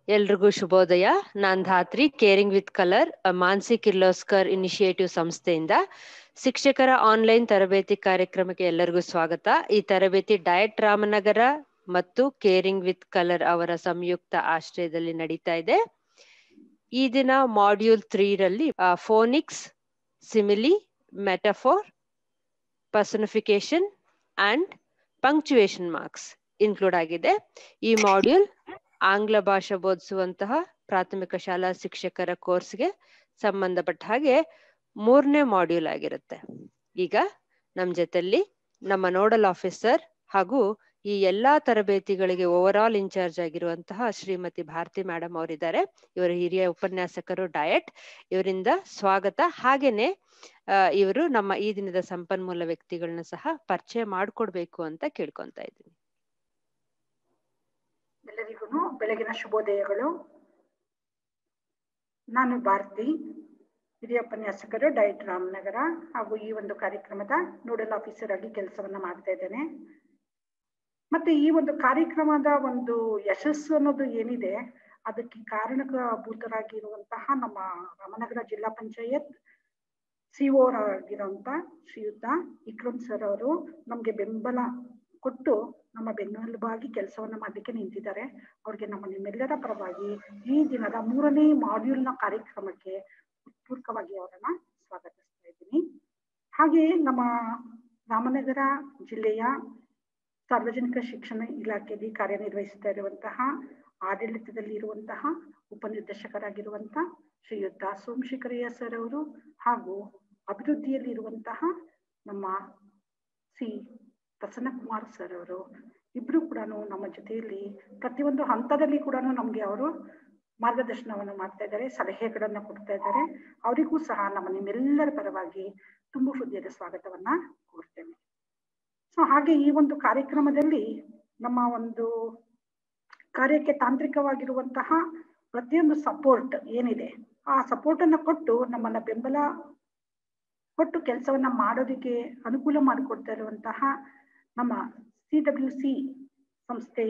ಎಲ್ರಿಗೂ ಶುಭೋದಯ. ನಾನ್ Dhatri, caring with colour Mansi Kirloskar initiative ಸಂಸ್ಥೆಯಿಂದ ಶಿಕ್ಷಕರ ಆನ್ಲೈನ್ ತರಬೇತಿ ಕಾರ್ಯಕ್ರಮಕ್ಕೆ ಎಲ್ಲರಿಗೂ ಸ್ವಾಗತ. ಈ ತರಬೇತಿ ಡಯಟ್ ರಾಮನಗರ ಮತ್ತು ಕೇರಿಂಗ್ ವಿತ್ ಕಲರ್ ಅವರ ಸಂಯುಕ್ತ ಆಶ್ರಯದಲ್ಲಿ ನಡೀತಾ ಇದೆ. ಈ ದಿನ ಮಾಡ್ಯೂಲ್ 3 ರಲ್ಲಿ phonics, simile, metaphor, personification and punctuation marks include ಆಗಿದೆ. ಈ ಮಾಡ್ಯೂಲ್ ಆಂಗ್ಲ ಭಾಷೆ ಬೋಧಿಸುವಂತಹ ಪ್ರಾಥಮಿಕ ಶಾಲಾ ಶಿಕ್ಷಕರ ಕೋರ್ಸ್ಗೆ ಸಂಬಂಧಪಟ್ಟ ಹಾಗೆ 3ನೇ ಮಾಡ್ಯೂಲ್ ಆಗಿರುತ್ತೆ. ಈಗ ನಮ್ಮ ಜೊತೆಯಲ್ಲಿ ನಮ್ಮ ನೋಡಲ್ ಆಫೀಸರ್ ಹಾಗೂ ಈ ಎಲ್ಲಾ ತರಬೇತಿಗಳಿಗೆ ಓವರ್ ಆಲ್ ಇನ್ಚಾರ್ಜ್ ಆಗಿರುವಂತಹ ಶ್ರೀಮತಿ ಭಾರತಿ ಮೇಡಮ್ ಅವರಿದ್ದಾರೆ. ಇವರು ಹಿರಿಯ ಉಪನ್ಯಾಸಕರು ಡಯಟ್. ಇವರಿಂದ ಸ್ವಾಗತ. ಹಾಗೇನೆ ಇವರು ನಮ್ಮ ಈ ದಿನದ ಸಂಪನ್ಮೂಲ ವ್ಯಕ್ತಿಗಳನ್ನ ಸಹ ಪರಿಚಯ ಮಾಡಿಕೊಡ್ಬೇಕು ಅಂತ ಕೇಳ್ಕೊಂತ ಇದ್ದೀನಿ. ಎಲ್ಲರಿಗೂ ಬೆಳಗಿನ ಶುಭೋದಯಗಳು. ನಾನು ಭಾರತಿ, ಹಿರಿಯ ಉಪನ್ಯಾಸಕರು ಡಯಟ್ ರಾಮನಗರ ಹಾಗೂ ಈ ಒಂದು ಕಾರ್ಯಕ್ರಮದ ನೋಡಲ್ ಆಫೀಸರ್ ಆಗಿ ಕೆಲಸವನ್ನ ಮಾಡ್ತಾ ಇದ್ದೇನೆ. ಮತ್ತೆ ಈ ಒಂದು ಕಾರ್ಯಕ್ರಮದ ಒಂದು ಯಶಸ್ಸು ಅನ್ನೋದು ಏನಿದೆ, ಅದಕ್ಕೆ ಕಾರಣಭೂತರಾಗಿರುವಂತಹ ನಮ್ಮ ರಾಮನಗರ ಜಿಲ್ಲಾ ಪಂಚಾಯತ್ CO ಆಗಿರುವಂತ ಶ್ರೀಯುತ ವಿಕ್ರಮ್ ಸರ್ ಅವರು ನಮ್ಗೆ ಬೆಂಬಲ ಕೊಟ್ಟು ನಮ್ಮ ಬೆನ್ನೆಲುಬಾಗಿ ಕೆಲಸವನ್ನ ಮಾಡ್ಲಿಕ್ಕೆ ನಿಂತಿದ್ದಾರೆ. ಅವ್ರಿಗೆ ನಿಮ್ಮೆಲ್ಲರ ಪರವಾಗಿ ಈ ದಿನದ 3ನೇ ಮಾಡ್ಯೂಲ್ನ ಕಾರ್ಯಕ್ರಮಕ್ಕೆ ಪೂರ್ವಕವಾಗಿ ಅವರನ್ನ ಸ್ವಾಗತಿಸ್ತಾ ಇದ್ದೀನಿ. ಹಾಗೆಯೇ ನಮ್ಮ ರಾಮನಗರ ಜಿಲ್ಲೆಯ ಸಾರ್ವಜನಿಕ ಶಿಕ್ಷಣ ಇಲಾಖೆಯಲ್ಲಿ ಕಾರ್ಯನಿರ್ವಹಿಸ್ತಾ ಇರುವಂತಹ ಆಡಳಿತದಲ್ಲಿ ಇರುವಂತಹ ಉಪನಿರ್ದೇಶಕರಾಗಿರುವಂತಹ ಶ್ರೀಯುತ ಸೋಮಶೇಖರಯ್ಯ ಸರ್ ಅವರು ಹಾಗೂ ಅಭಿವೃದ್ಧಿಯಲ್ಲಿ ಇರುವಂತಹ ನಮ್ಮ ಸಿ ಪ್ರಸನ್ನಕುಮಾರ್ ಸರ್ ಅವರು ಇಬ್ರು ಕೂಡ ನಮ್ಮ ಜೊತೆಯಲ್ಲಿ ಪ್ರತಿಯೊಂದು ಹಂತದಲ್ಲಿ ಕೂಡ ನಮ್ಗೆ ಅವರು ಮಾರ್ಗದರ್ಶನವನ್ನು ಮಾಡ್ತಾ ಇದ್ದಾರೆ, ಸಲಹೆಗಳನ್ನ ಕೊಡ್ತಾ ಇದ್ದಾರೆ. ಅವರಿಗೂ ಸಹ ನಿಮ್ಮೆಲ್ಲರ ಪರವಾಗಿ ತುಂಬು ಹೃದಯದ ಸ್ವಾಗತವನ್ನ ಕೋರ್ತೇನೆ. ಸೊ ಹಾಗೆ ಈ ಒಂದು ಕಾರ್ಯಕ್ರಮದಲ್ಲಿ ನಮ್ಮ ಒಂದು ಕಾರ್ಯಕ್ಕೆ ತಾಂತ್ರಿಕವಾಗಿರುವಂತಹ ಪ್ರತಿಯೊಂದು ಸಪೋರ್ಟ್ ಏನಿದೆ, ಆ ಸಪೋರ್ಟ್ ಅನ್ನ ಕೊಟ್ಟು ನಮ್ಮನ್ನ ಬೆಂಬಲ ಕೊಟ್ಟು ಕೆಲಸವನ್ನ ಮಾಡೋದಕ್ಕೆ ಅನುಕೂಲ ಮಾಡಿಕೊಡ್ತಾ ಇರುವಂತಹ ನಮ್ಮ CWC ಸಂಸ್ಥೆಯ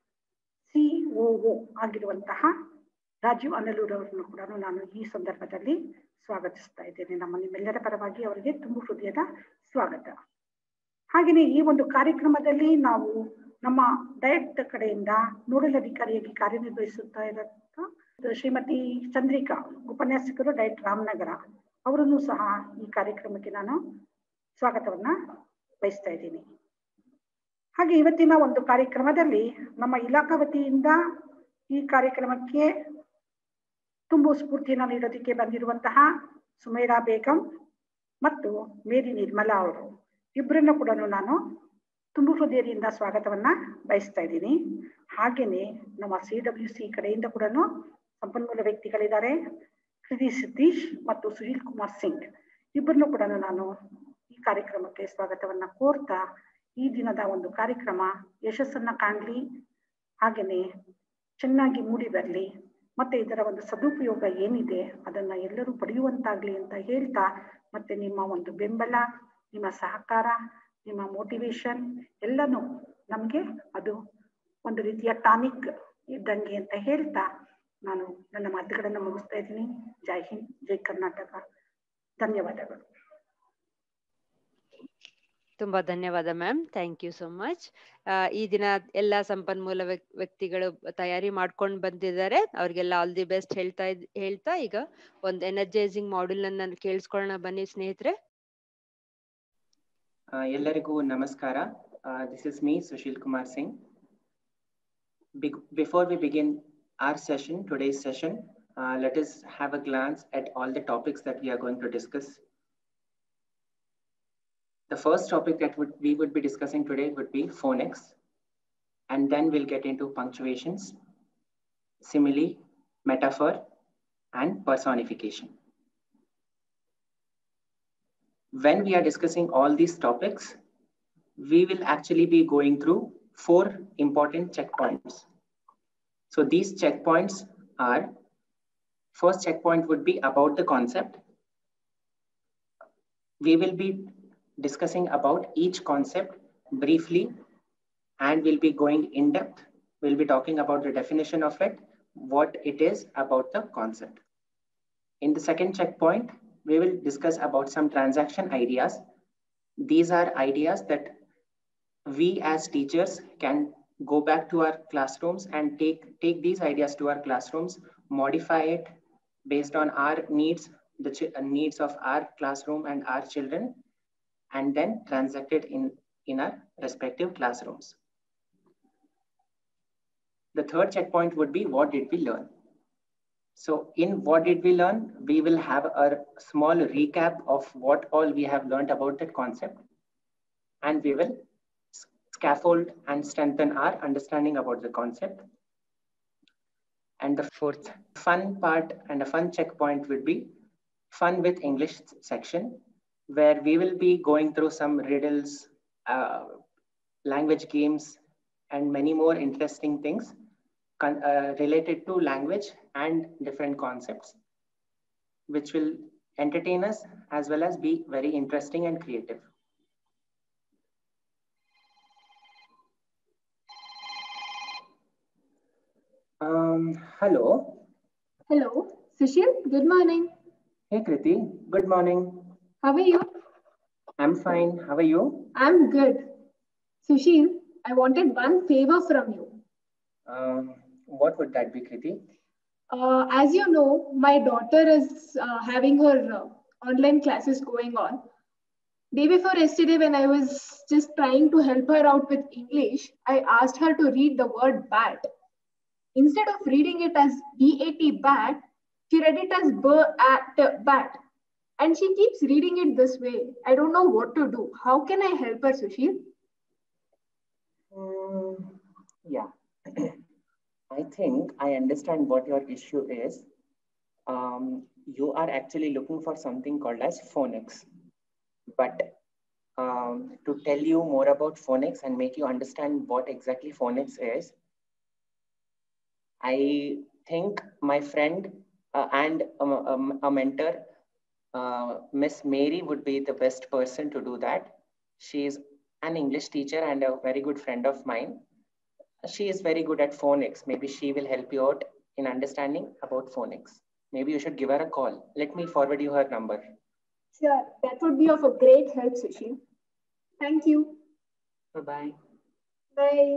COO ಆಗಿರುವಂತಹ ರಾಜೀವ್ ಅನಲೂರ್ ಅವರನ್ನು ಕೂಡ ನಾನು ಈ ಸಂದರ್ಭದಲ್ಲಿ ಸ್ವಾಗತಿಸ್ತಾ ಇದ್ದೇನೆ. ನಿಮ್ಮೆಲ್ಲರ ಪರವಾಗಿ ಅವರಿಗೆ ತುಂಬು ಹೃದಯದ ಸ್ವಾಗತ. ಹಾಗೆಯೇ ಈ ಒಂದು ಕಾರ್ಯಕ್ರಮದಲ್ಲಿ ನಾವು ನಮ್ಮ ಡಯಟ್ ಕಡೆಯಿಂದ ನೋಡಲ್ ಅಧಿಕಾರಿಯಾಗಿ ಕಾರ್ಯನಿರ್ವಹಿಸುತ್ತಾ ಇರುವಂತ ಶ್ರೀಮತಿ ಚಂದ್ರಿಕಾ, ಉಪನ್ಯಾಸಕರು ಡಯಟ್ ರಾಮನಗರ, ಅವರನ್ನು ಸಹ ಈ ಕಾರ್ಯಕ್ರಮಕ್ಕೆ ನಾನು ಸ್ವಾಗತವನ್ನ ಬಯಸ್ತಾ ಇದ್ದೀನಿ. ಹಾಗೆ ಇವತ್ತಿನ ಒಂದು ಕಾರ್ಯಕ್ರಮದಲ್ಲಿ ನಮ್ಮ ಇಲಾಖಾ ವತಿಯಿಂದ ಈ ಕಾರ್ಯಕ್ರಮಕ್ಕೆ ತುಂಬು ಸ್ಫೂರ್ತಿಯನ್ನು ನೀಡೋದಕ್ಕೆ ಬಂದಿರುವಂತಹ ಸುಮೈರಾ ಬೇಗಂ ಮತ್ತು ಮೇರಿ ನಿರ್ಮಲಾ ಅವರು ಇಬ್ಬರನ್ನು ಕೂಡ ನಾನು ತುಂಬು ಹೃದಯದಿಂದ ಸ್ವಾಗತವನ್ನ ಬಯಸ್ತಾ ಇದ್ದೀನಿ. ಹಾಗೇನೆ ನಮ್ಮ CWC ಕಡೆಯಿಂದ ಕೂಡ ಸಂಪನ್ಮೂಲ ವ್ಯಕ್ತಿಗಳಿದ್ದಾರೆ, ಕೃತಿ ಸತೀಶ್ ಮತ್ತು ಸುಶೀಲ್ ಕುಮಾರ್ ಸಿಂಗ್, ಇಬ್ಬರನ್ನು ಕೂಡ ನಾನು ಈ ಕಾರ್ಯಕ್ರಮಕ್ಕೆ ಸ್ವಾಗತವನ್ನ ಕೋರ್ತಾ ಈ ದಿನದ ಒಂದು ಕಾರ್ಯಕ್ರಮ ಯಶಸ್ಸನ್ನ ಕಾಣ್ಲಿ, ಹಾಗೇನೆ ಚೆನ್ನಾಗಿ ಮೂಡಿ ಬರಲಿ, ಮತ್ತೆ ಇದರ ಒಂದು ಸದುಪಯೋಗ ಏನಿದೆ ಅದನ್ನ ಎಲ್ಲರೂ ಪಡೆಯುವಂತಾಗ್ಲಿ ಅಂತ ಹೇಳ್ತಾ, ಮತ್ತೆ ನಿಮ್ಮ ಒಂದು ಬೆಂಬಲ, ನಿಮ್ಮ ಸಹಕಾರ, ನಿಮ್ಮ ಮೋಟಿವೇಶನ್ ಎಲ್ಲನೂ ನಮ್ಗೆ ಅದು ಒಂದು ರೀತಿಯ ಟಾನಿಕ್ ಇದ್ದಂಗೆ ಅಂತ ಹೇಳ್ತಾ ನಾನು ನನ್ನ ಮಾತುಗಳನ್ನು ಮುಗಿಸ್ತಾ ಇದ್ದೀನಿ. ಜೈ ಹಿಂದ್, ಜೈ ಕರ್ನಾಟಕ. ಧನ್ಯವಾದಗಳು. ತುಂಬಾ ಧನ್ಯವಾದ ma'am, thank you so much. ಈ ದಿನ ಎಲ್ಲಾ ಸಂಪನ್ಮೂಲ ವ್ಯಕ್ತಿಗಳು ತಯಾರಿ ಮಾಡ್ಕೊಂಡು ಬಂದಿದ್ದಾರೆ. ಅವ್ರಿಗೆಲ್ಲ ಆಲ್ ದಿ ಬೆಸ್ಟ್ ಹೇಳ್ತಾ ಈಗ ಒಂದು ಎನರ್ಜೈಸಿಂಗ್ ಮಾಡ್ಯೂಲ್ ನಾನು ಕೇಳಿಸ್ಕೊಳ್ಳೋಣ. ಬನ್ನಿ ಸ್ನೇಹಿತರೆ. ಎಲ್ಲರಿಗೂ ನಮಸ್ಕಾರ. This is me, Sushil Kumar Singh. Before we begin our session, today's session, let us have a glance at all the topics that we are going to discuss. The first topic that we would be discussing today would be phonics, and then we'll get into punctuations, simile, metaphor, and personification. When we are discussing all these topics, we will actually be going through 4 important checkpoints. So these checkpoints are, first checkpoint would be about the concept. We will be discussing about each concept briefly, and we'll be going in depth. We'll be talking about the definition of it, what it is about the concept. In the second checkpoint, we will discuss about some transaction ideas. These are ideas that we as teachers can go back to our classrooms and take these ideas to our classrooms, modify it based on our needs, the needs of our classroom and our children, and then transact it in our respective classrooms. The third checkpoint would be, what did we learn? So in what did we learn, we will have a small recap of what all we have learned about that concept, and we will scaffold and strengthen our understanding about the concept. And the fourth fun part and a fun checkpoint would be fun with English section, where we will be going through some riddles, language games, and many more interesting things related to language and different concepts, which will entertain us as well as be very interesting and creative. Hello. Hello, Sushil. Good morning. Hey, Kriti. Good morning. How are you? I'm fine. How are you? I'm good. Sushil, I wanted one favor from you. What would that be, Kriti? As you know, my daughter is having her online classes going on. Day before yesterday, when I was just trying to help her out with English, I asked her to read the word bat. Instead of reading it as B-A-T, bat, she read it as B-A-T, bat. And she keeps reading it this way. I don't know what to do. How can I help her, Sushil? Yeah. I think I understand what your issue is. You are actually looking for something called as phonics. But to tell you more about phonics and make you understand what exactly phonics is, I think my friend and a mentor, Miss Mary, would be the best person to do that. She is an English teacher and a very good friend of mine. She is very good at phonics. Maybe she will help you out in understanding about phonics. Maybe you should give her a call. Let me forward you her number. Sure, that would be of a great help, Sushil. Thank you. Bye-bye. Bye.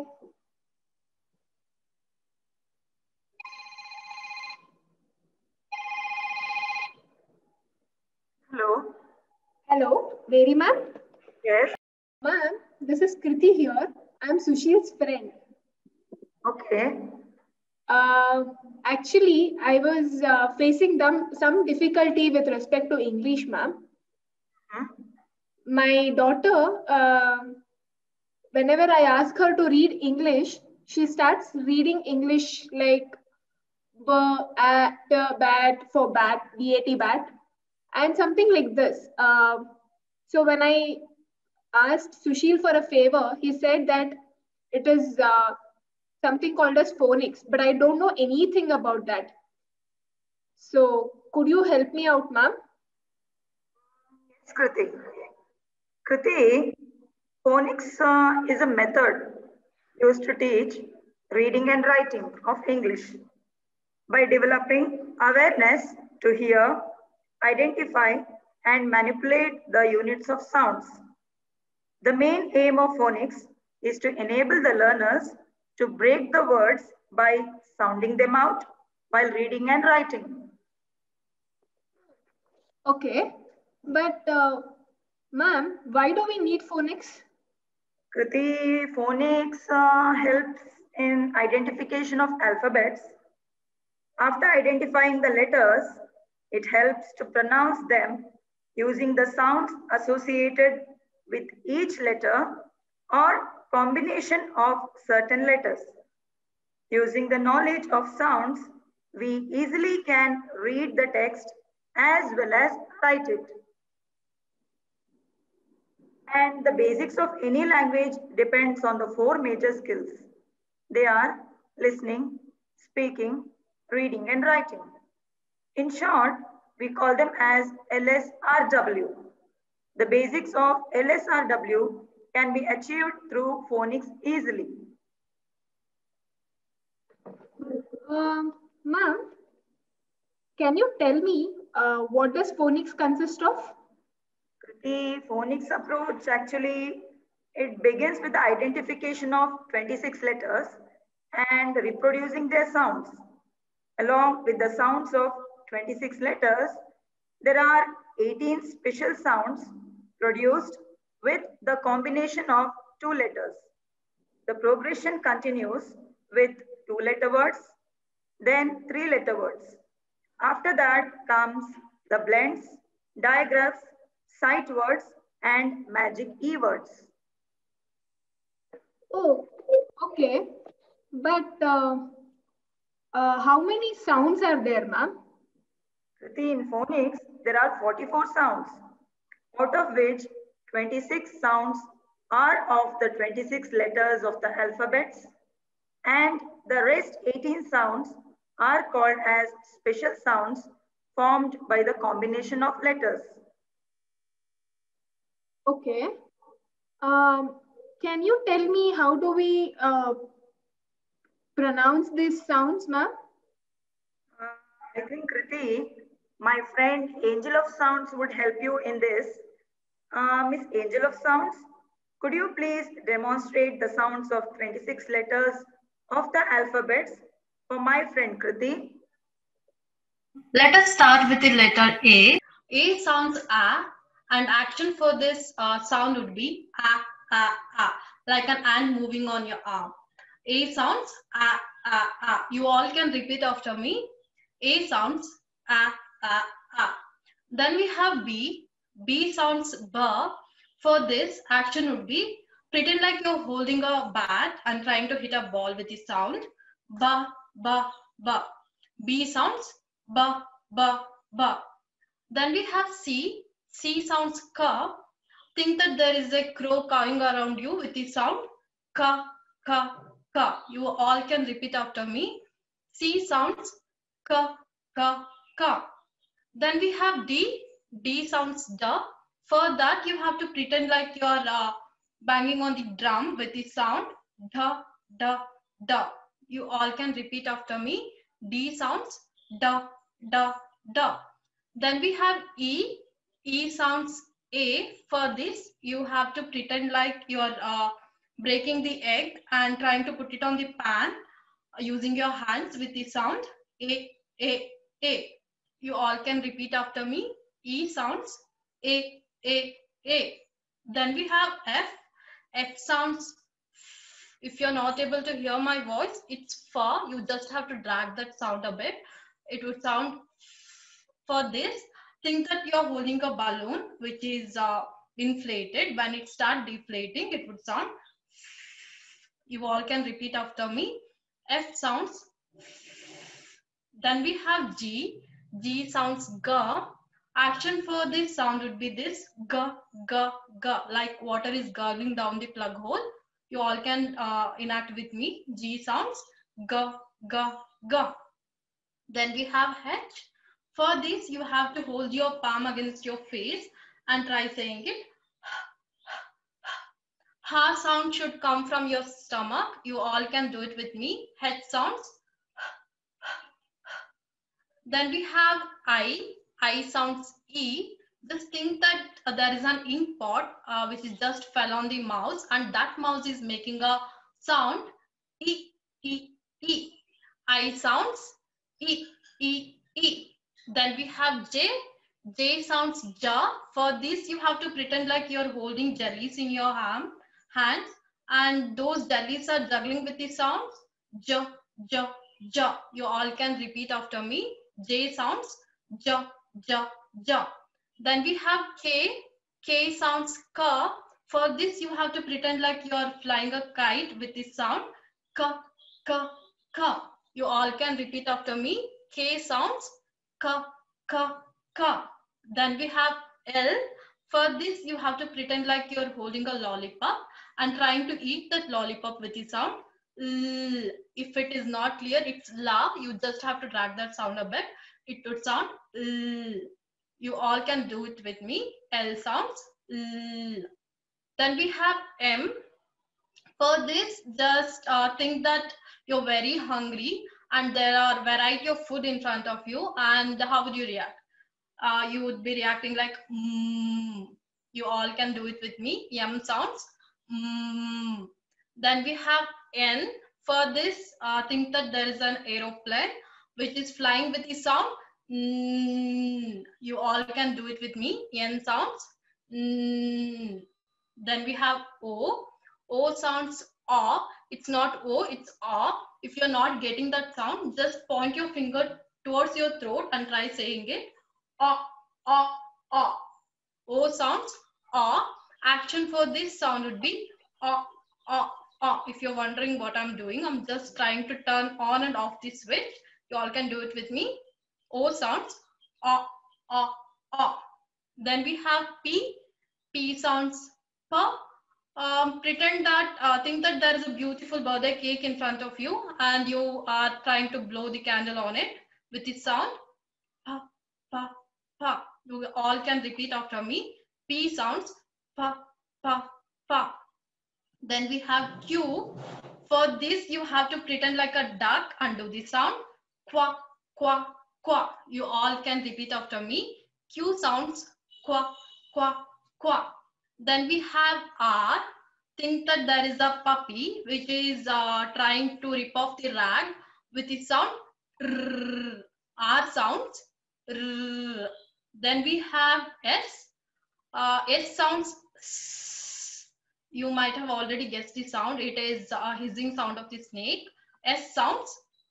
Hello. Hello, Mary ma'am. Yes. Ma'am, this is Kriti here. I'm Sushil's friend. Okay. Actually, I was facing some difficulty with respect to English, ma'am. My daughter, whenever I ask her to read English, she starts reading English like bat for bat, B-A-T, bat, and something like this. So when I asked Sushil for a favor, he said that it is something called as phonics, but I don't know anything about that. So could you help me out, ma'am? Yes, Kriti. Kriti, phonics is a method used to teach reading and writing of English by developing awareness to hear, identify, and manipulate the units of sounds. The main aim of phonics is to enable the learners to break the words by sounding them out while reading and writing. Okay, but ma'am, why do we need phonics? Kriti, phonics helps in identification of alphabets. After identifying the letters, it helps to pronounce them using the sounds associated with each letter or combination of certain letters. Using the knowledge of sounds, we easily can read the text as well as write it. And the basics of any language depends on the four major skills. They are listening, speaking, reading, and writing. In short, we call them as LSRW. The basics of LSRW can be achieved through phonics easily. Ma'am, can you tell me what does phonics consist of? The phonics approach actually, it begins with the identification of 26 letters and reproducing their sounds. Along with the sounds of 26 letters, there are 18 special sounds produced with the combination of 2 letters. The progression continues with 2-letter words, then 3-letter words. After that comes the blends, digraphs, sight words, and magic E words. Oh, okay. But how many sounds are there, ma'am? In phonics, there are 44 sounds, out of which 26 sounds are of the 26 letters of the alphabets, and the rest 18 sounds are called as special sounds formed by the combination of letters. Okay. Can you tell me how do we pronounce these sounds, ma'am? I think, Kriti, my friend Angel of Sounds would help you in this. Miss Angel of Sounds, could you please demonstrate the sounds of 26 letters of the alphabets for my friend Kriti? Let us start with the letter A. A sounds A, and action for this sound would be A, like an ant moving on your arm. A sounds A. You all can repeat after me. A sounds A. Then we have B. B sounds B. For this, action would be pretend like you're holding a bat and trying to hit a ball with the sound ba. B sounds ba. Then we have C. C sounds ka. Think that there is a crow cawing around you with the sound ka. You all can repeat after me. C sounds ka. Then we have D. D sounds da. For that, you have to pretend like you're banging on the drum with the sound da. You all can repeat after me. D sounds da. Then we have E. E sounds A. For this, you have to pretend like you're breaking the egg and trying to put it on the pan using your hands with the sound A. You all can repeat after me. E sounds A. Then we have F. F sounds, if you're not able to hear my voice, it's fa. You just have to drag that sound a bit. It would sound. For this, think that you're holding a balloon which is inflated. When it starts deflating, it would sound. You all can repeat after me. F sounds. Then we have G. G sounds ga. Action for this sound would be this ga, like water is gurgling down the plug hole. You all can enact with me. G sounds ga. Then we have H. For this, you have to hold your palm against your face and try saying it. Ha sound should come from your stomach. You all can do it with me. H sounds. Then we have I. I sounds E. Just think that there is an ink pot which is just fell on the mouse, and that mouse is making a sound E. I sounds E. Then we have J. J sounds ja. For this, you have to pretend like you're holding jellies in your hands, and those jellies are juggling with the sounds ja. You all can repeat after me. J sounds ja. Then we have K. K sounds ka. For this, you have to pretend like you're flying a kite with the sound ka. You all can repeat after me. K sounds ka. Then we have L. For this, you have to pretend like you're holding a lollipop and trying to eat that lollipop with the sound L. If it is not clear, it's la. You just have to drag that sound a bit. It would sound L. You all can do it with me. L sounds L. Then we have M. For this, just think that you're very hungry and there are variety of food in front of you, and how would you react? You would be reacting like you all can do it with me. Yum sounds. Then we have N. For this, think that there is an aeroplane which is flying with the sound. You all can do it with me. N sounds. Then we have O. O sounds A. It's not O, it's A. If you're not getting that sound, just point your finger towards your throat and try saying it. A, A, A. O sounds A. Action for this sound would be A, A, A. If you're wondering what I'm doing, I'm just trying to turn on and off the switch. You all can do it with me. O sounds A, A, A. Then we have P. P sounds P. Pretend that, think that there is a beautiful birthday cake in front of you and you are trying to blow the candle on it with the sound. Pa, pa, pa. You all can repeat after me. P sounds pa, pa, pa. Then we have Q. For this, you have to pretend like a duck and do the sound. Qua, qua, qua. You all can repeat after me. Q sounds qua, qua, qua. Then we have R. Think that there is a puppy which is trying to rip off the rag with its sound. R. R sounds. R. Then we have S. S sounds. S. You might have already guessed the sound. It is a hissing sound of the snake. S sounds.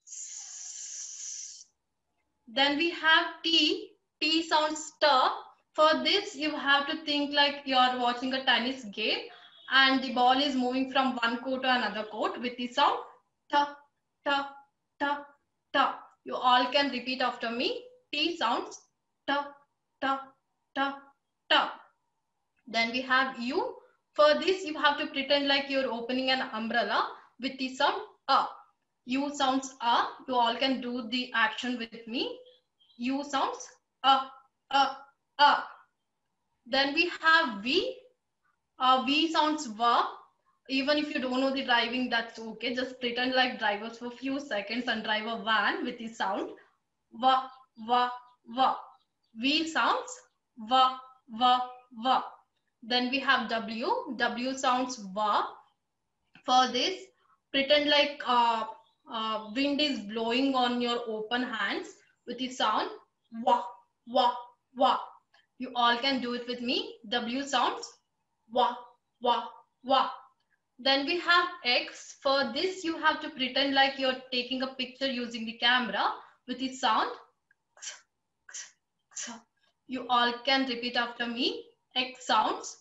S. Then we have T. T sounds stir. For this, you have to think like you're watching a tennis game and the ball is moving from one court to another court with the sound ta, ta, ta, ta. You all can repeat after me. T sounds ta, ta, ta, ta. Then we have U. For this, you have to pretend like you're opening an umbrella with the sound A. U sounds A. You all can do the action with me. U sounds A, A, A. Then we have V. V sounds Va. Even if you don't know the driving, that's okay. Just pretend like drivers for a few seconds and drive a van with the sound Va, Va, Va. V sounds Va, Va, Va. Then we have W. W sounds Va. For this, pretend like wind is blowing on your open hands with the sound Wa, Wa, Wa. You all can do it with me. W sounds Wa, Wa, Wa. Then we have X. For this, you have to pretend like you're taking a picture using the camera with the sound. You all can repeat after me. X sounds.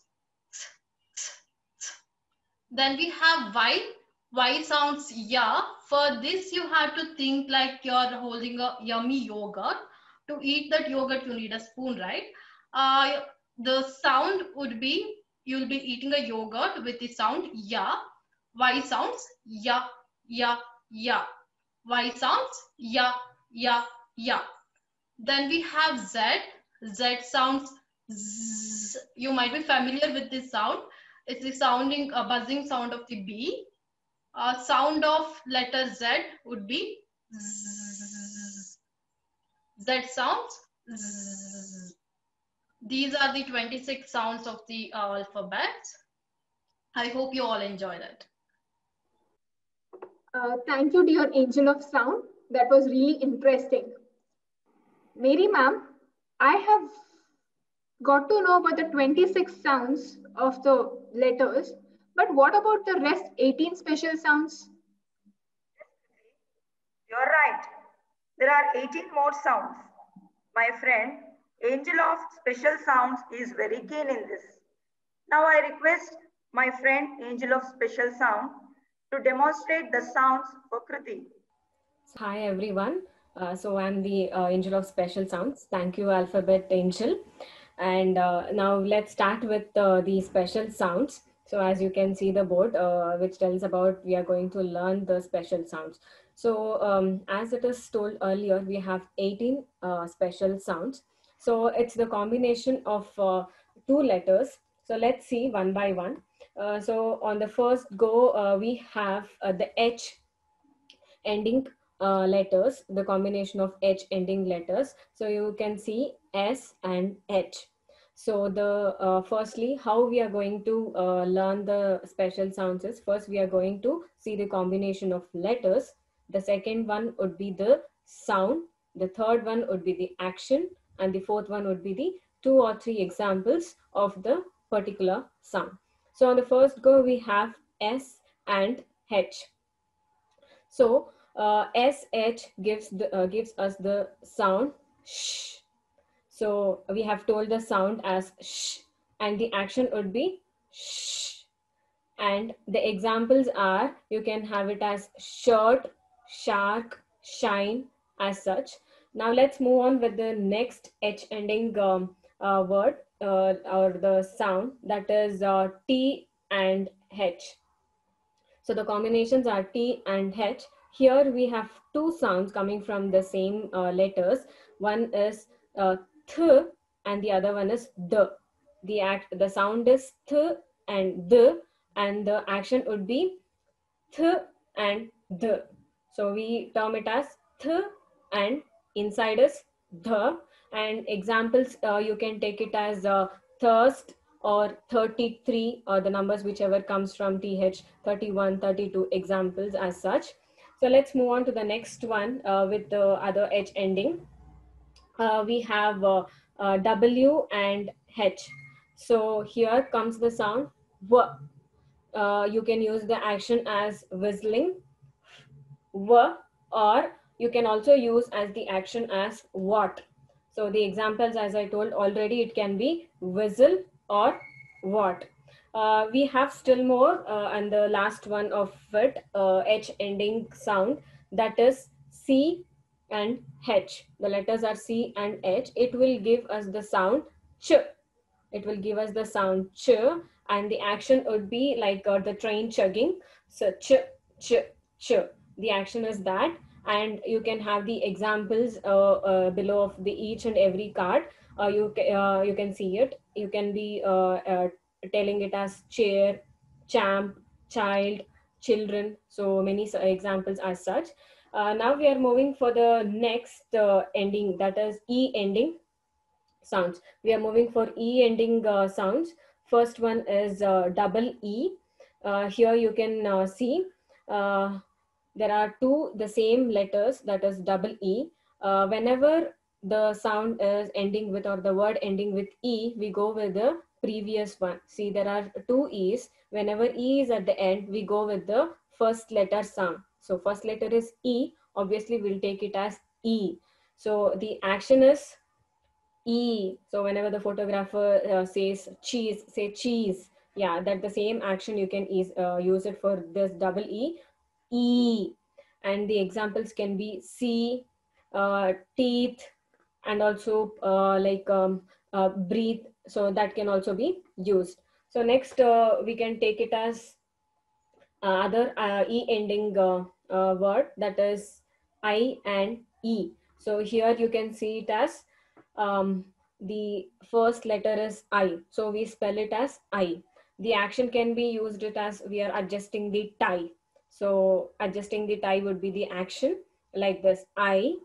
Then we have Y. Y sounds Ya. For this, you have to think like you're holding a yummy yogurt. To eat that yogurt, you need a spoon, right? The sound would be, you'll be eating a yogurt with the sound Ya. Y sounds Ya, Ya, Ya. Y sounds Ya, Ya, Ya. Then we have Z. Z sounds Z. You might be familiar with this sound. It's the sounding, buzzing sound of the bee. Sound of letter Z would be Z. Z sounds Z. These are the 26 sounds of the alphabet. I hope you all enjoy that. Thank you, dear Angel of Sound. That was really interesting. Mary ma'am, I have got to know about the 26 sounds of the letters, but what about the rest 18 special sounds? You're right. There are 18 more sounds. My friend, Angel of Special Sounds, is very keen in this. Now I request my friend, Angel of Special Sound, to demonstrate the sounds for Kriti. Hi everyone. So I'm the Angel of Special Sounds. Thank you, Alphabet Angel. And now let's start with the special sounds. So as you can see the board, which tells about we are going to learn the special sounds. So as it is told earlier, we have 18 special sounds. So it's the combination of 2 letters. So let's see one by one. So on the first go, we have the H ending letters, the combination of H ending letters. So you can see S and H. So the firstly, how we are going to learn the special sounds is, first we are going to see the combination of letters. The second one would be the sound. The third one would be the action, and the fourth one would be the 2 or 3 examples of the particular sound. So on the first go, we have S and H. So SH gives us the sound sh. So we have told the sound as sh, and the action would be sh. And the examples are, you can have it as shirt, shark, shine, as such. Now let's move on with the next H ending word or the sound, that is T and H. So the combinations are T and H. Here we have two sounds coming from the same letters. One is th and the other one is the. The sound is th and the, and the action would be th and the. So we term it as th, and inside is the. And examples, you can take it as thirst or 33, or the numbers whichever comes from TH, 31, 32 examples as such. So let's move on to the next one with the other H ending. We have W and H. So here comes the sound W. You can use the action as whistling, W, or you can also use as the action as what. So the examples, as I told already, it can be whistle or what. We have still more, and the last one of it, H ending sound, that is C and H. The letters are C and H. It will give us the sound ch. It will give us the sound ch, and the action would be like the train chugging. So ch, ch, ch. The action is that, and you can have the examples below of the each and every card. You can see it. You can be telling it as chair, champ, child, children. So many examples as such. Now we are moving for the next ending, that is E ending sounds. We are moving for E ending sounds. First one is double E. Here you can see there are two the same letters, that is double E. Whenever the sound is ending with, or the word ending with E, we go with the previous one. See, there are two E's. Whenever E is at the end, we go with the first letter sound. So first letter is E, obviously we'll take it as E. So the action is E. So whenever the photographer says cheese, say cheese. Yeah, that the same action you can use it for this double E. E. And the examples can be C, teeth, and also breathe. So that can also be used. So next we can take it as other E ending word, that is I and E. So here you can see it as the first letter is I. So we spell it as I. The action can be used it as we are adjusting the tie. So adjusting the tie would be the action, like this, I.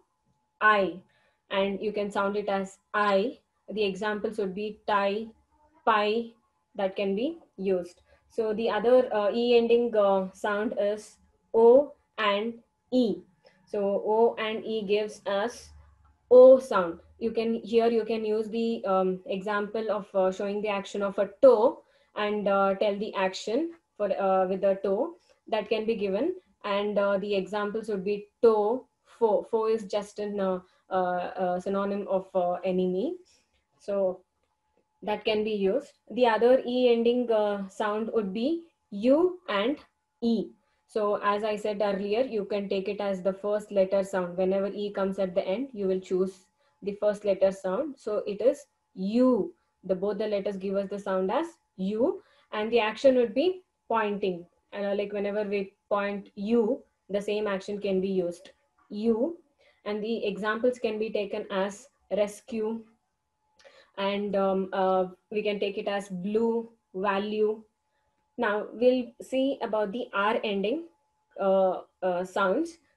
And you can sound it as I. The examples would be tie, pie, that can be used. So the other E ending sound is O and E. So O and E gives us O sound. You can use the example of showing the action of a toe, and tell the action for with the toe, that can be given. And the examples would be toe, foe. Foe is just an synonym of enemy. So that can be used. The other E ending sound would be U and E. So as I said earlier, you can take it as the first letter sound. Whenever E comes at the end, you will choose the first letter sound. So it is U. Both the letters give us the sound as U, and the action would be pointing. Like whenever we point U, the same action can be used, U. And the examples can be taken as rescue, and we can take it as blue, value. Now we'll see about the R ending sounds.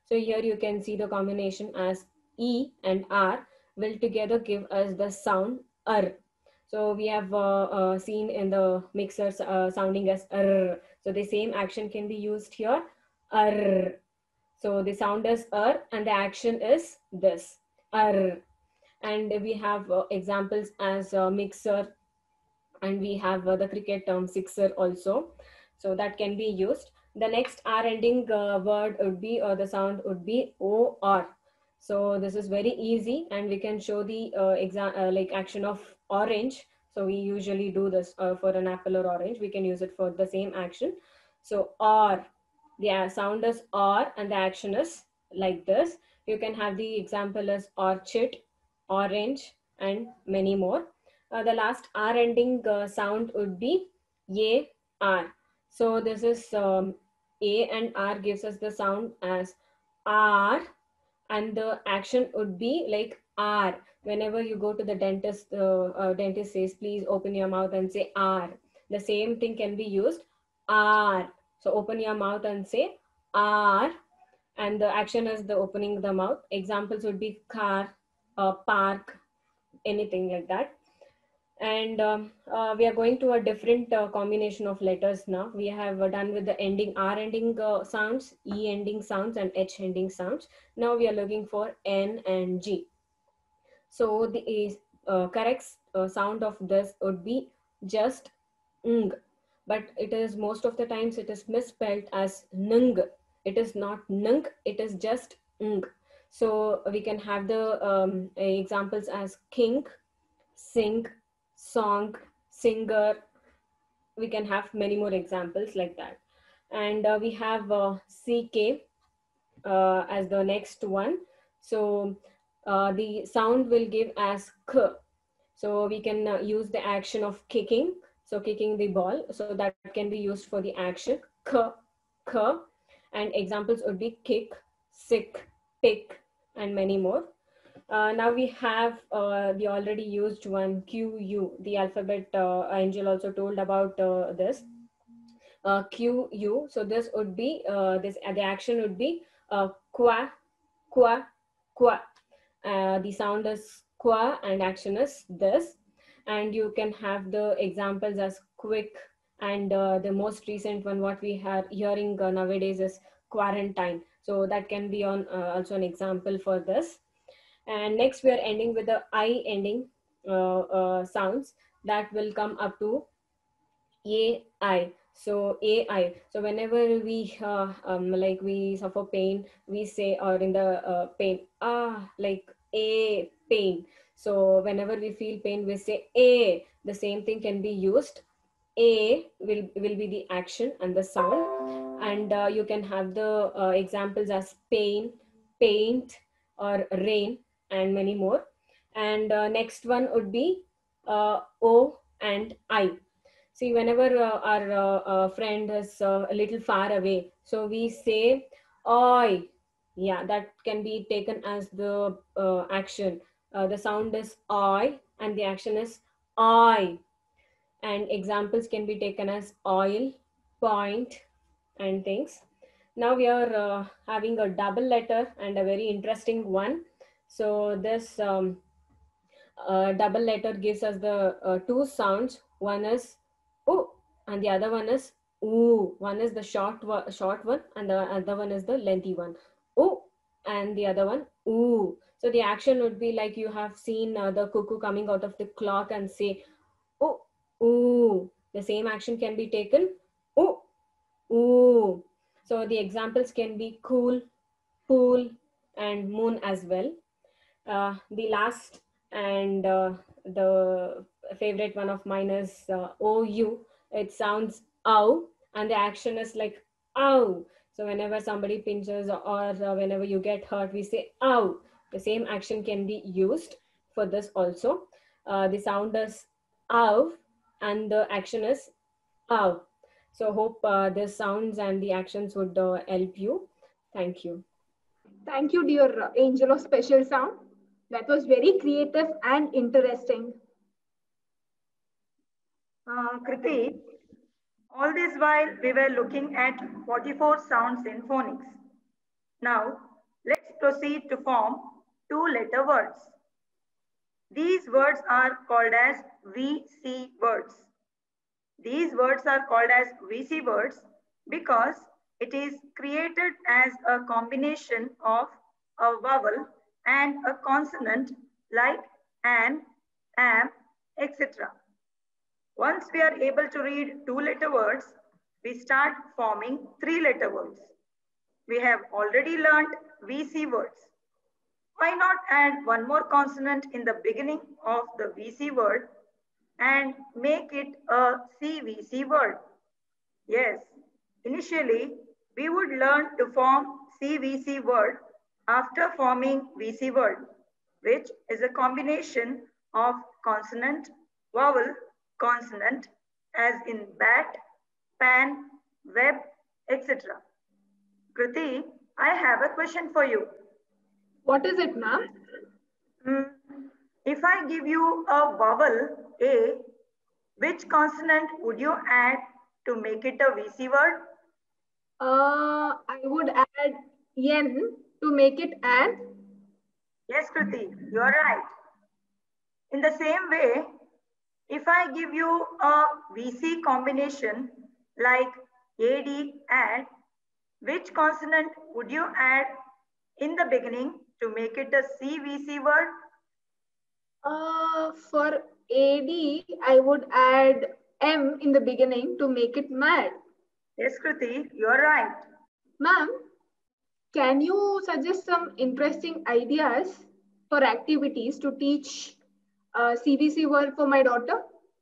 So here you can see the combination as E and R will together give us the sound R. So we have seen in the mixers sounding as R. So the same action can be used here, R. So the sound is R and the action is this, R. And we have examples as mixer, and we have the cricket term sixer also. So that can be used. The next R ending word would be, or the sound would be OR. So this is very easy, and we can show the like action of orange. So we usually do this for an apple or orange. We can use it for the same action. So OR, the sound is OR and the action is like this. You can have the example as orchid, orange, and many more. The last R ending sound would be A, R. So this is A and R gives us the sound as R, and the action would be like R. Whenever you go to the dentist, dentist says, please open your mouth and say R. The same thing can be used, R. So open your mouth and say R, and the action is the opening the mouth. Examples would be car, park, anything like that. And we are going to a different combination of letters now. We have done with the ending R ending sounds, E ending sounds, and H ending sounds. Now we are looking for N and G. So the correct sound of this would be just ng, but it is most of the times it is misspelled as nung. It is not nung, it is just ng. So we can have the examples as king, sing, song, singer. We can have many more examples like that. And we have CK as the next one. So the sound will give as K. So we can use the action of kicking. So kicking the ball. So that can be used for the action K, K. And examples would be kick, sick, pick, and many more. Now we have the already used one, QU, the alphabet. Angel also told about this. QU. So this would be the action would be qua, qua, qua. The sound is qua and action is this. And you can have the examples as quick, and the most recent one what we are hearing nowadays is quarantine. So that can be on also an example for this. And next we are ending with the I ending sounds that will come up to AI. So AI. So whenever we like we suffer pain, we say, or in the pain, like a pain. So whenever we feel pain, we say a. The same thing can be used. A will be the action and the sound. And you can have the examples as pain, paint, or rain, and many more. And next one would be O and I. See, whenever our friend is a little far away, so we say oi. Yeah, that can be taken as the action. The sound is oi and the action is oi. And examples can be taken as oil, point, and things. Now we are having a double letter and a very interesting one. So this double letter gives us the two sounds. One is oo and the other one is oo. One is the short one and the other one is the lengthy one. Oo and the other one oo. So the action would be like you have seen the cuckoo coming out of the clock and say oo, ooh. The same action can be taken ooh, ooh. So the examples can be cool, pool, and moon as well. The last and the favorite one of mine is OU. It sounds ow, and the action is like ow. So whenever somebody pinches or whenever you get hurt, we say ow. The same action can be used for this also. The sound is ow, and the action is ow. So hope the sounds and the actions would help you. Thank you. Thank you, dear Angel of Special Sound. That was very creative and interesting. Kriti, all this while we were looking at 44 sounds in phonics. Now proceed to form two-letter words. These words are called as VC words. These words are called as VC words because it is created as a combination of a vowel and a consonant like an, am, etc. Once we are able to read two-letter words, we start forming three-letter words. We have already learned VC words. Why not add one more consonant in the beginning of the VC word and make it a CVC word? Yes, initially we would learn to form CVC word after forming VC word, which is a combination of consonant, vowel, consonant, as in bat, pan, web, etc. Kriti, I have a question for you. What is it, ma'am? If I give you a vowel A, which consonant would you add to make it a VC word? I would add N to make it an. Yes, Kriti, you are right. In the same way, if I give you a VC combination like AD, add, which consonant would you add in the beginning to make it a CVC word? For AD, I would add M in the beginning to make it mad. Yes, Kriti, you are right. Ma'am, can you suggest some interesting ideas for activities to teach CVC word for my daughter?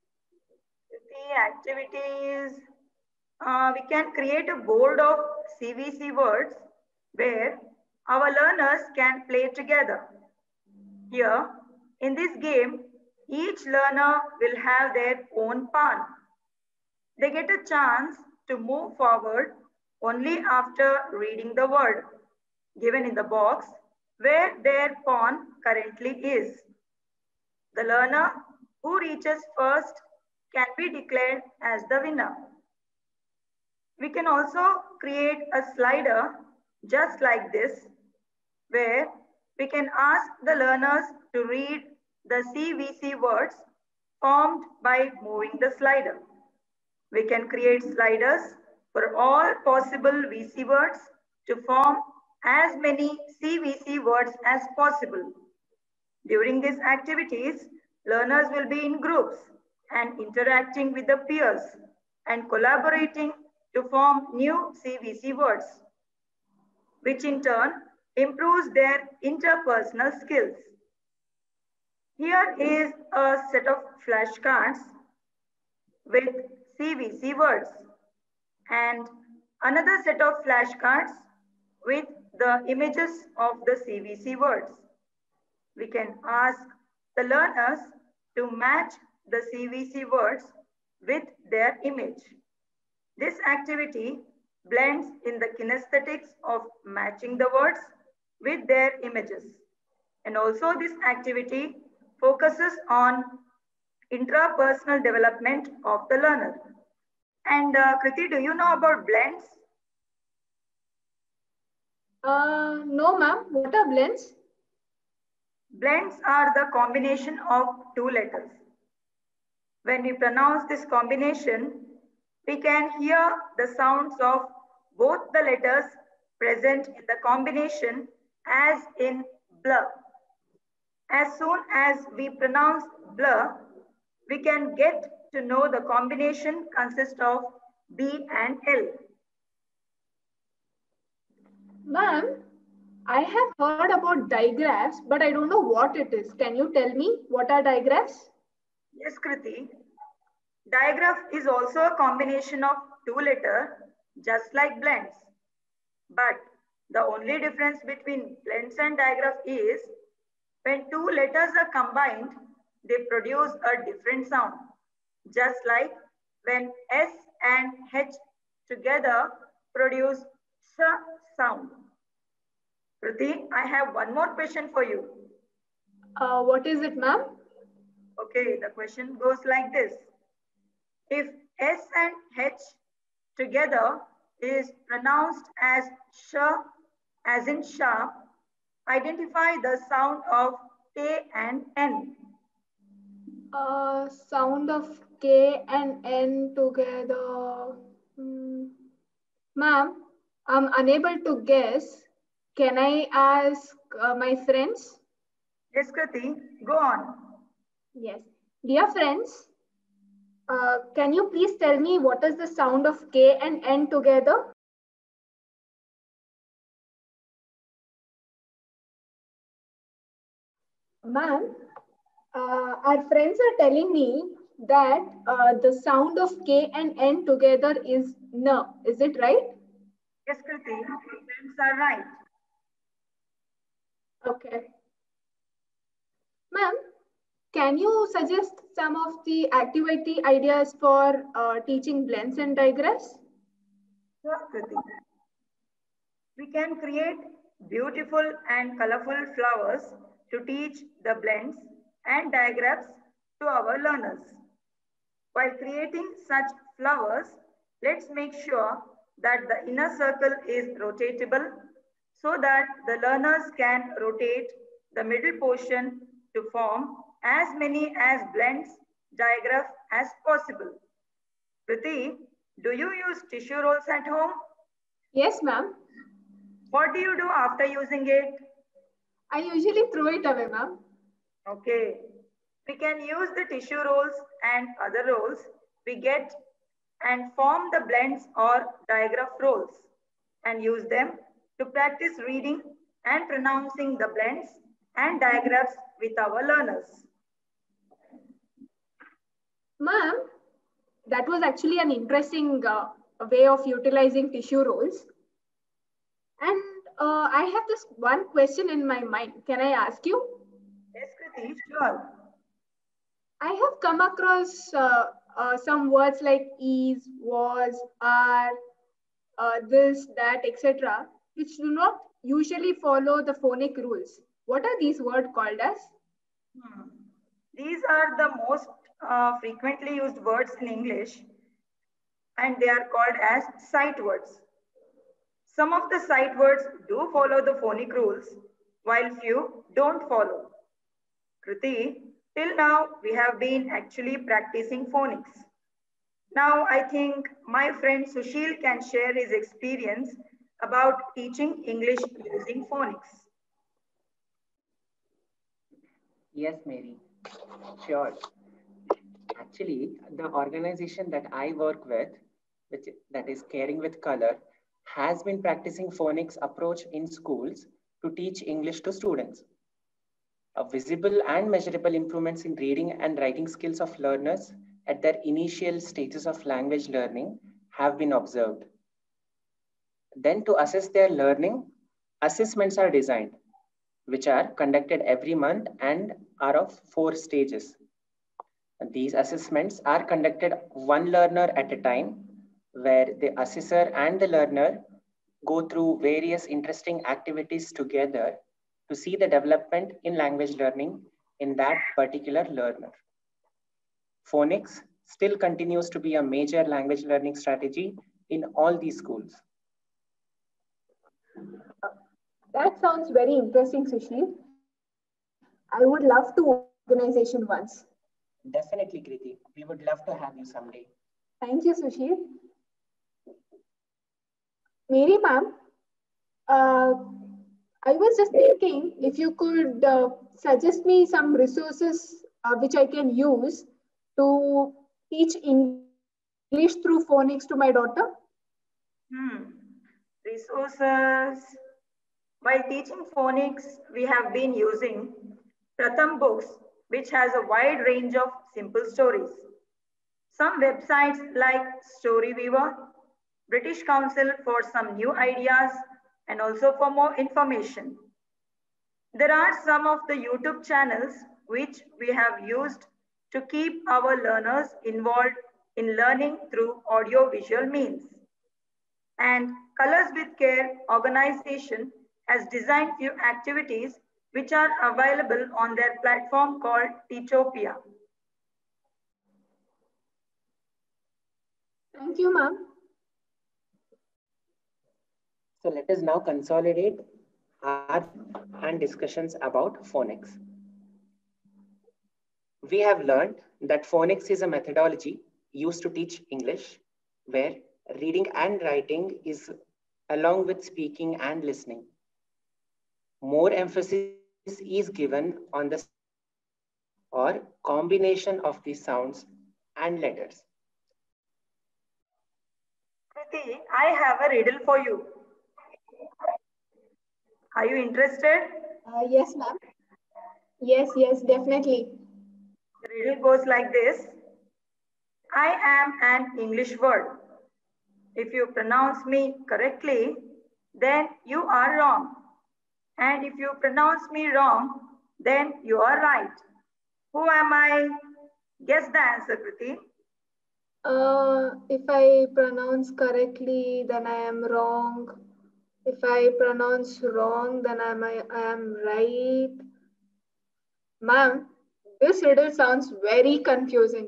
The activities, we can create a board of CVC words where our learners can play together. Here, in this game, each learner will have their own pawn. They get a chance to move forward only after reading the word given in the box where their pawn currently is. The learner who reaches first can be declared as the winner. We can also create a slider just like this, where we can ask the learners to read the CVC words formed by moving the slider. We can create sliders for all possible VC words to form as many CVC words as possible. During these activities, learners will be in groups and interacting with the peers and collaborating to form new CVC words, which in turn improves their interpersonal skills. Here is a set of flashcards with CVC words and another set of flashcards with the images of the CVC words. We can ask the learners to match the CVC words with their image. This activity blends in the kinesthetics of matching the words with their images. And also this activity focuses on intrapersonal development of the learner. And Kriti, do you know about blends? No, ma'am. What are blends? Blends are the combination of two letters. When we pronounce this combination, we can hear the sounds of both the letters present in the combination as in blur. As soon as we pronounce blur, we can get to know the combination consists of B and L. Ma'am, I have heard about digraphs, but I don't know what it is. Can you tell me what are digraphs? Yes, Kriti. Digraph is also a combination of two letters, just like blends. But the only difference between blends and digraph is when two letters are combined, they produce a different sound. Just like when S and H together produce sh sound. Kriti, I have one more question for you. What is it, ma'am? Okay, the question goes like this. If S and H together is pronounced as sh, as in sha, Identify the sound of K and N. Sound of K and N together. Ma'am, I'm unable to guess. Can I ask my friends? Yes, Kriti, go on. Yes. Dear friends, can you please tell me what is the sound of K and N together? Ma'am, our friends are telling me that the sound of K and N together is N. Is it right? Yes, Kriti, friends are right. Okay. Ma'am, can you suggest some of the activity ideas for teaching blends and digraphs? Sure, Kriti. We can create beautiful and colorful flowers to teach the blends and diagrams to our learners. While creating such flowers, let's make sure that the inner circle is rotatable so that the learners can rotate the middle portion to form as many as blends diagraph as possible. Priti, do you use tissue rolls at home? Yes, ma'am. What do you do after using it? I usually throw it away, ma'am. Okay. We can use the tissue rolls and other rolls we get and form the blends or digraph rolls and use them to practice reading and pronouncing the blends and digraphs with our learners. Ma'am, that was actually an interesting way of utilizing tissue rolls. And I have this one question in my mind. Can I ask you? Yes, Kriti, sure. I have come across some words like is, was, are, this, that, etc., which do not usually follow the phonic rules. What are these words called as? These are the most frequently used words in English, and they are called as sight words. Some of the sight words do follow the phonic rules, while few don't follow. Kriti, till now we have been actually practicing phonics. Now I think my friend Sushil can share his experience about teaching English using phonics. Yes, Mary. Sure. Actually, the organization that I work with, that is Caring with Color, has been practicing phonics approach in schools to teach English to students. Visible and measurable improvements in reading and writing skills of learners at their initial stages of language learning have been observed. Then to assess their learning, assessments are designed, which are conducted every month and are of 4 stages. These assessments are conducted one learner at a time, where the assessor and the learner go through various interesting activities together to see the development in language learning in that particular learner. Phonics still continues to be a major language learning strategy in all these schools. That sounds very interesting, Sushil. I would love to organization once. Definitely, Kriti. We would love to have you someday. Thank you, Sushil. Mary ma'am, I was just thinking if you could suggest me some resources which I can use to teach English through phonics to my daughter. Resources. While teaching phonics, we have been using Pratham Books, which has a wide range of simple stories. Some websites like Storyweaver, British Council for some new ideas, and also for more information. There are some of the YouTube channels which we have used to keep our learners involved in learning through audio-visual means. And Colors with Care organization has designed few activities which are available on their platform called Teachopia. Thank you, ma'am. So let us now consolidate are and discussions about phonics. We have learned that phonics is a methodology used to teach English, where reading and writing is along with speaking and listening. More emphasis is given on the or combination of these sounds and letters. Kriti, I have a riddle for you. Are you interested? Yes, ma'am. Yes, definitely. The riddle goes like this. I am an English word. If you pronounce me correctly, then you are wrong. And if you pronounce me wrong, then you are right. Who am I? Guess the answer, Kriti. If I pronounce correctly, then I am wrong. If I pronounce wrong, then I am right. Ma'am, this riddle sounds very confusing.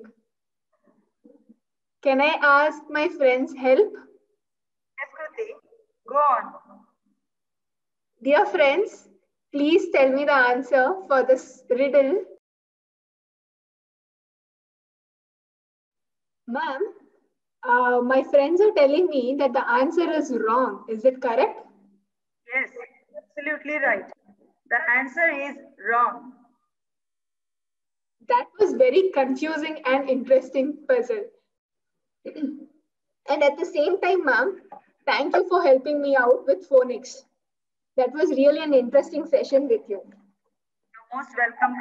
Can I ask my friends help? Yes, Kriti. Go on. Dear friends, please tell me the answer for this riddle. Ma'am, my friends are telling me that the answer is wrong. Is it correct? Yes, absolutely right. The answer is wrong. That was very confusing and interesting puzzle. And at the same time, ma'am, thank you for helping me out with phonics. That was really an interesting session with you. You're most welcome.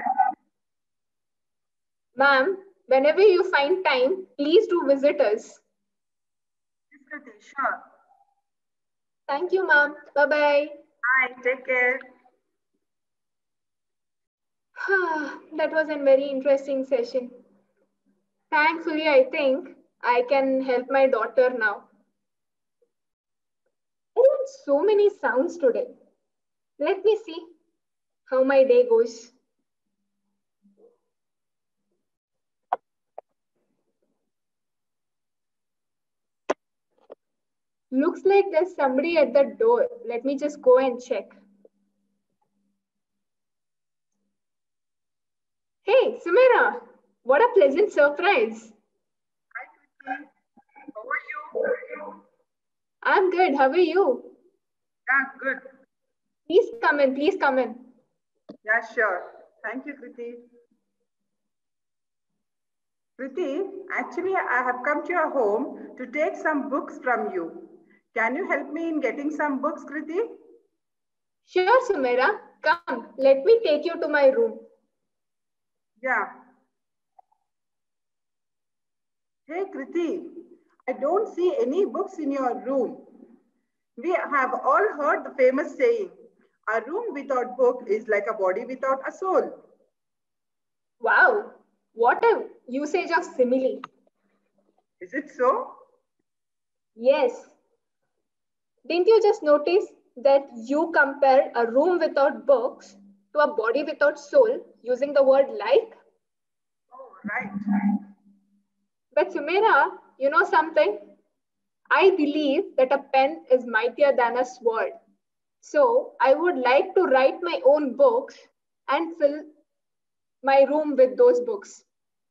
Ma'am, whenever you find time, please do visit us. Yes, Kriti, sure. Thank you, ma'am. Bye-bye. Bye, take care. That was a very interesting session. Thankfully, I think I can help my daughter now. I learned so many sounds today. Let me see how my day goes. Looks like there's somebody at the door. Let me just go and check. Hey, Sumera, what a pleasant surprise. Hi, Kriti. How are you? I'm good. How are you? Yeah, good. Please come in. Please come in. Yeah, sure. Thank you, Kriti. Kriti, actually, I have come to your home to take some books from you. Can you help me in getting some books, Kriti? Sure, Sumera. Come, let me take you to my room. Yeah. Hey, Kriti, I don't see any books in your room. We have all heard the famous saying, a room without book is like a body without a soul. Wow, what a usage of simile. Is it so? Yes. Didn't you just notice that you compared a room without books to a body without soul using the word like? Oh, right. But Sumera, you know something? I believe that a pen is mightier than a sword. So I would like to write my own books and fill my room with those books.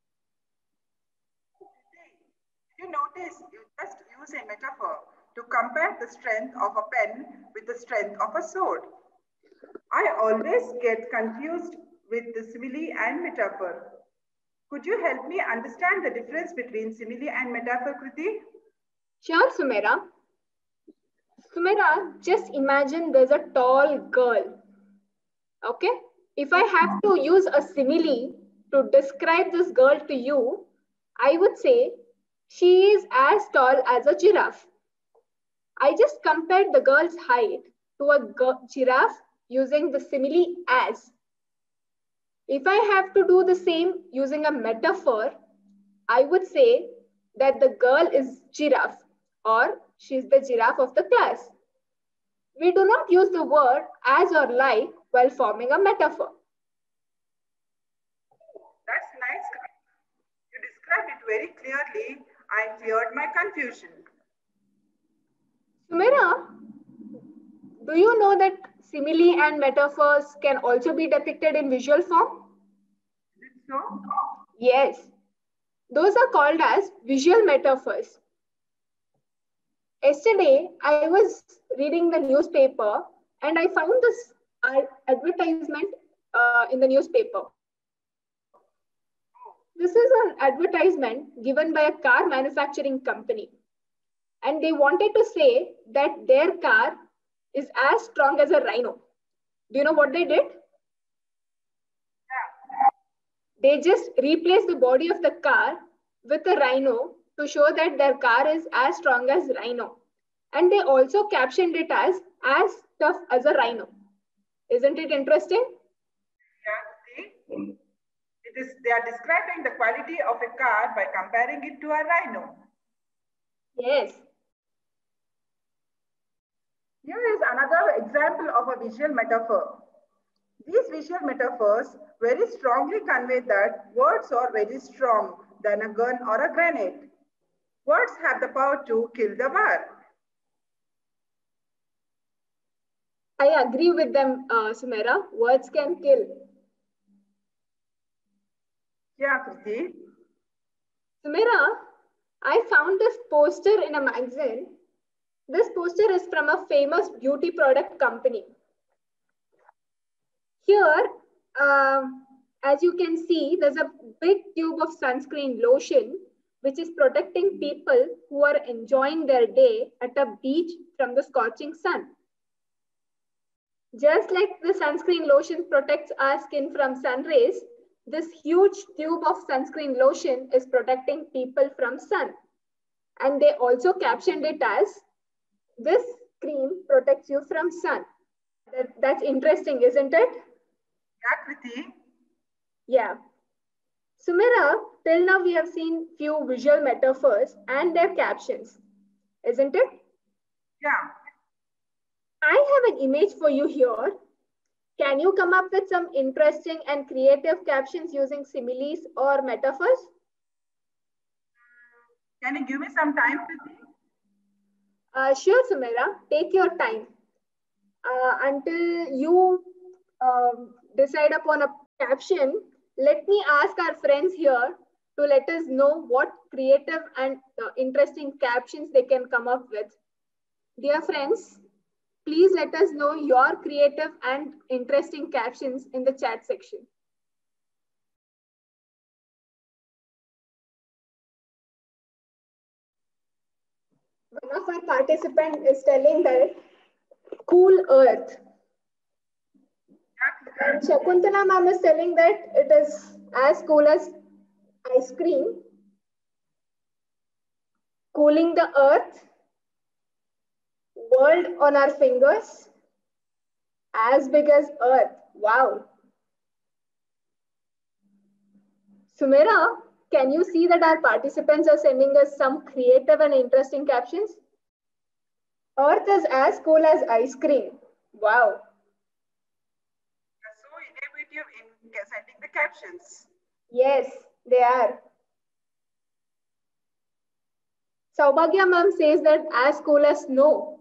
You notice you just use a metaphor to compare the strength of a pen with the strength of a sword. I always get confused with the simile and metaphor. Could you help me understand the difference between simile and metaphor, Kriti? Sure, Sumera. Sumera, just imagine there's a tall girl. Okay? If I have to use a simile to describe this girl to you, I would say she is as tall as a giraffe. I just compared the girl's height to a giraffe using the simile as. If I have to do the same using a metaphor, I would say that the girl is giraffe or she's the giraffe of the class. We do not use the word as or like while forming a metaphor. That's nice, Kriti. You described it very clearly and cleared my confusion. Sumera, Do you know that simile and metaphors can also be depicted in visual form? Is it so? Yes. Those are called as visual metaphors. Yesterday, I was reading the newspaper and I found this advertisement in the newspaper. This is an advertisement given by a car manufacturing company. And they wanted to say that their car is as strong as a rhino. Do you know what they did? They just replaced the body of the car with a rhino to show that their car is as strong as rhino. And they also captioned it as tough as a rhino. Isn't it interesting? Yeah, see? They are describing the quality of a car by comparing it to a rhino. Yes. Here is another example of a visual metaphor. These visual metaphors very strongly convey that words are very strong than a gun or a grenade. Words have the power to kill the bird. I agree with them, Sumera. Words can kill. Yeah, Kriti. Sumera, I found this poster in a magazine. This poster is from a famous beauty product company. Here, as you can see, there's a big tube of sunscreen lotion, which is protecting people who are enjoying their day at a beach from the scorching sun. Just like the sunscreen lotion protects our skin from sun rays, this huge tube of sunscreen lotion is protecting people from sun. And they also captioned it as, this cream protects you from sun. That's interesting, isn't it? Yeah, Kriti. Yeah. Sumera, till now we have seen few visual metaphors and their captions, isn't it? Yeah. I have an image for you here. Can you come up with some interesting and creative captions using similes or metaphors? Can you give me some time, Kriti? Sure, Sumera. Take your time. Until you decide upon a caption, let me ask our friends here to let us know what creative and interesting captions they can come up with. Dear friends, please let us know your creative and interesting captions in the chat section. One of our participants is telling that cool earth. And Shakuntala ma'am is telling that it is as cool as ice cream. Cooling the earth. World on our fingers. As big as earth. Wow. Sumera, can you see that our participants are sending us some creative and interesting captions? Earth is as cool as ice cream. Wow. They're so innovative in sending the captions. Yes, they are. Saubhagya ma'am says that as cool as snow.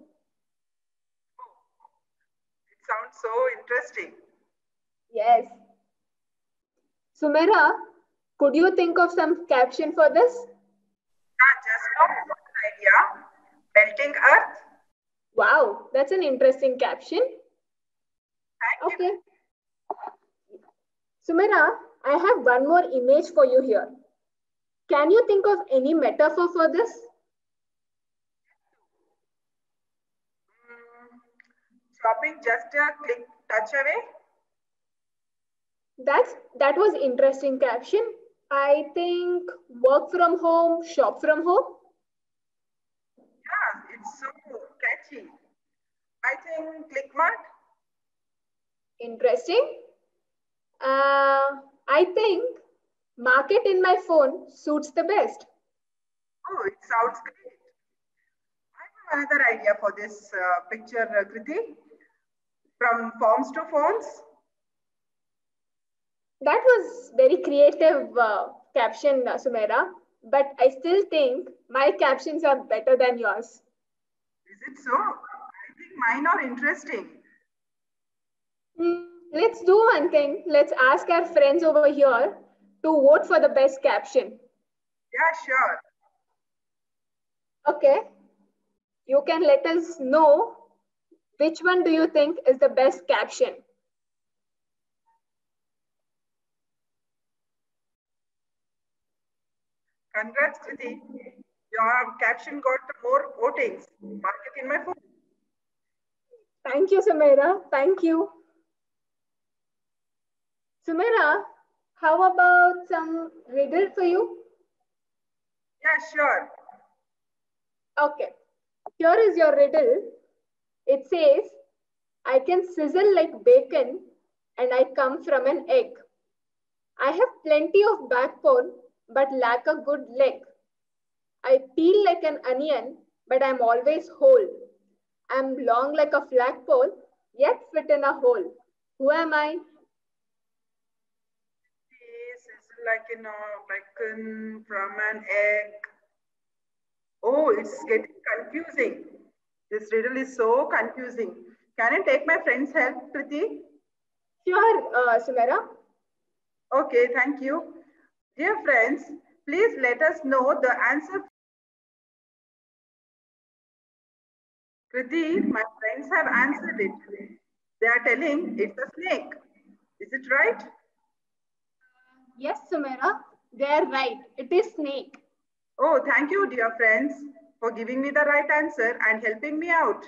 It sounds so interesting. Yes. Sumera, could you think of some caption for this? Just now, idea. Melting earth. Wow, that's an interesting caption. Thank you. Sumera, I have one more image for you here. Can you think of any metaphor for this? Shopping just a click touch away. That was interesting caption. I think work from home, shop from home. Yeah, it's so catchy. I think ClickMart. Interesting. I think market in my phone suits the best. Oh, it sounds great. I have another idea for this picture, Kriti. From forms to phones. That was very creative caption, Sumera. But I still think my captions are better than yours. Is it so? I think mine are interesting. Let's do one thing. Let's ask our friends over here to vote for the best caption. Yeah, sure. Okay. You can let us know which one do you think is the best caption. Congrats, Kriti. Your caption got more votings. Mark it in my phone. Thank you, Sumaira. Thank you. Sumaira, how about some riddle for you? Yeah, sure. Okay. Here is your riddle. It says, I can sizzle like bacon and I come from an egg. I have plenty of backbone but lack a good leg. I peel like an onion but I'm always whole. I'm long like a flagpole yet fit in a hole. Who am I? This is like, bacon from an egg. Oh, it's getting confusing. This riddle is so confusing. Can I take my friend's help, Kriti? Sure, Sumaira. Okay, thank you. Dear friends, please let us know the answer. Kriti, my friends have answered it. They are telling it's a snake. Is it right? Yes, Sumaira, they are right. It is snake. Oh, thank you, dear friends, for giving me the right answer and helping me out.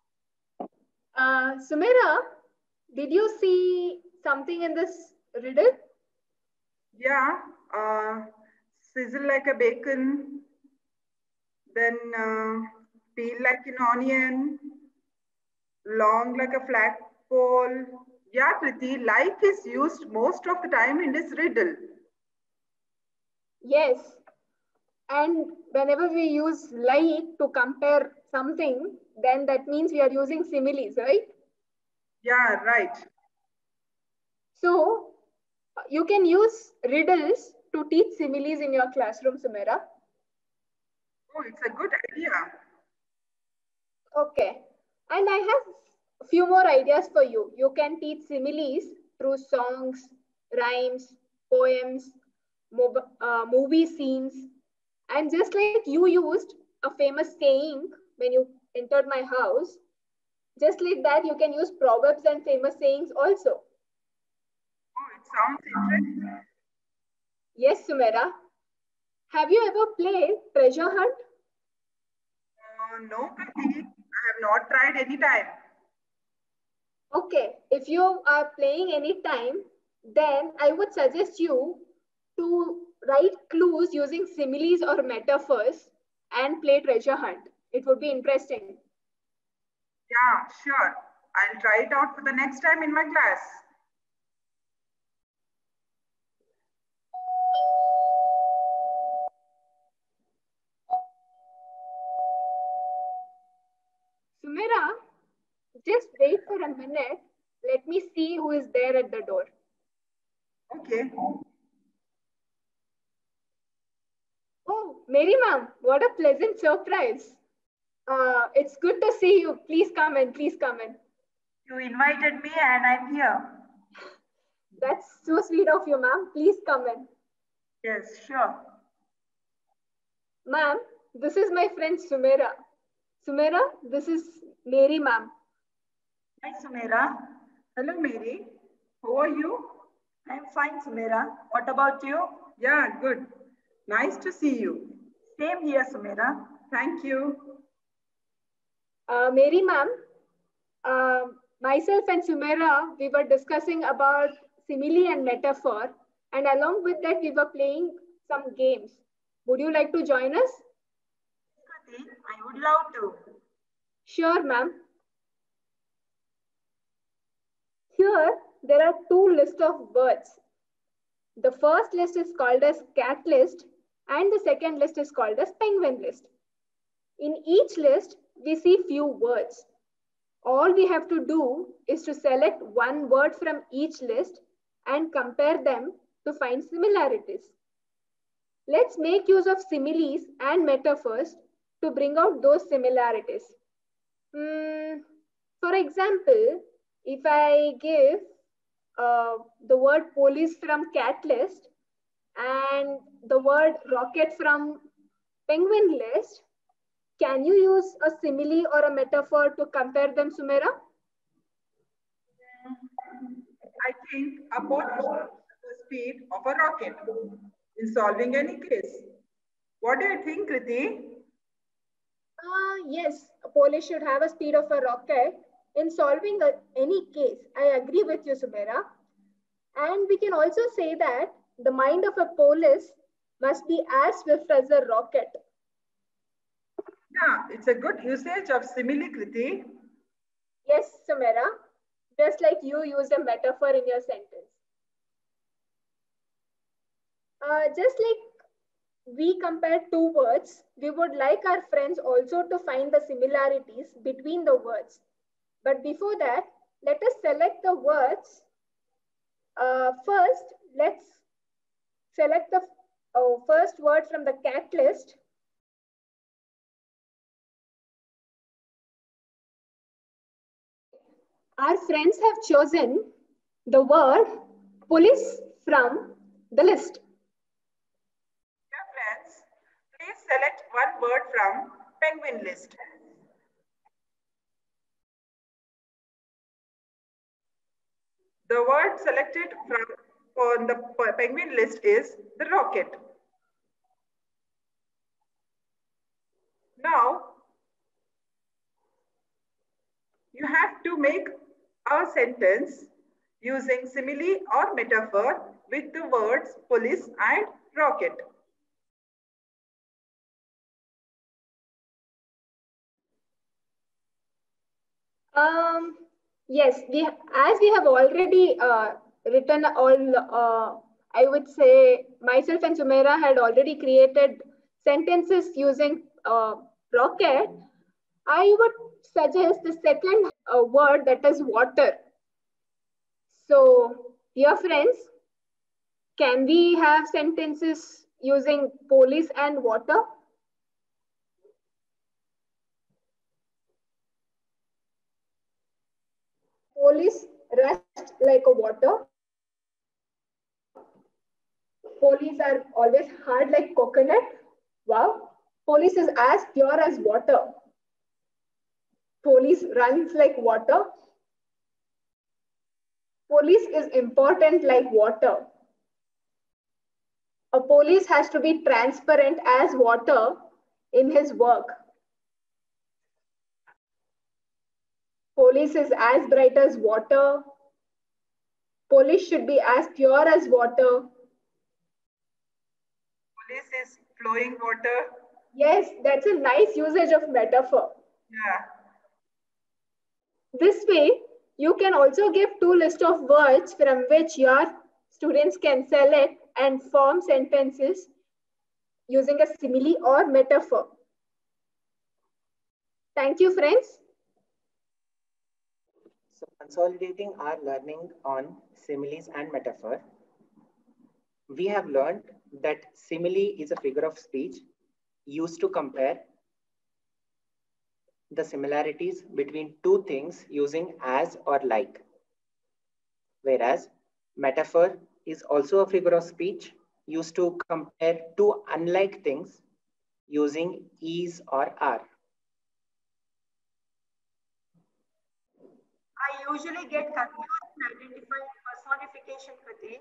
Sumaira, did you see something in this riddle? Yeah, sizzle like a bacon, then peel like an onion, long like a flagpole. Yeah, Kriti, like is used most of the time in this riddle. Yes. And whenever we use like to compare something, then that means we are using similes, right? Yeah, right. So you can use riddles to teach similes in your classroom, Sumaira. Oh, it's a good idea. Okay. And I have a few more ideas for you. You can teach similes through songs, rhymes, poems, movie scenes. And just like you used a famous saying when you entered my house, just like that, you can use proverbs and famous sayings also. Oh, it sounds interesting. Yes, Sumaira. Have you ever played treasure hunt? No, Kriti, I have not tried any time. Okay, if you are playing anytime, then I would suggest you to write clues using similes or metaphors and play treasure hunt. It would be interesting. Yeah, sure. I'll try it out for the next time in my class. Sumaira, just wait for a minute. Let me see who is there at the door. Okay. Oh, Mary ma'am, what a pleasant surprise. It's good to see you. Please come in, please come in. You invited me and I'm here. That's so sweet of you, ma'am. Please come in. Yes, sure. Ma'am, this is my friend Sumaira. Sumaira, this is Mary ma'am. Hi, Sumaira. Hello, Mary. How are you? I'm fine, Sumaira. What about you? Yeah, good. Nice to see you. Same here, Sumaira. Thank you. Mary ma'am, myself and Sumaira, we were discussing about simile and metaphor, and along with that, we were playing some games. Would you like to join us? Kriti, I would love to. Sure, ma'am. Here, there are two lists of birds. The first list is called as cat list, and the second list is called as penguin list. In each list, we see few words. All we have to do is to select one word from each list and compare them to find similarities. Let's make use of similes and metaphors to bring out those similarities. For example, if I give the word police from cat list and the word rocket from penguin list, can you use a simile or a metaphor to compare them, Sumaira? I think a police has the speed of a rocket in solving any case. What do you think, Kriti? Yes, a police should have a speed of a rocket in solving any case. I agree with you, Sumaira. And we can also say that the mind of a police must be as swift as a rocket. Yeah, it's a good usage of simile, Kriti. Yes, Sumaira, just like you used a metaphor in your sentence. Just like we compare two words, we would like our friends also to find the similarities between the words. But before that, let us select the words. First, let's select the first word from the cat list. Our friends have chosen the word police from the list. Dear friends, please select one word from penguin list. The word selected on the penguin list is the rocket. Now, you have to make a sentence using simile or metaphor with the words police and rocket. Yes, as we have already written all, I would say myself and Sumaira had already created sentences using rocket. I would suggest the second word, that is water. So, dear friends, can we have sentences using police and water? Police rust like a water. Police are always hard like coconut. Wow. Police is as pure as water. Police runs like water. Police is important like water. A police has to be transparent as water in his work. Police is as bright as water. Police should be as pure as water. Police is flowing water. Yes, that's a nice usage of metaphor. Yeah. This way, you can also give two lists of words from which your students can select and form sentences using a simile or metaphor. Thank you, friends. So consolidating our learning on similes and metaphor, we have learned that simile is a figure of speech used to compare the similarities between two things using as or like. Whereas metaphor is also a figure of speech used to compare two unlike things using is or are. I usually get confused in identifying personification, Kriti.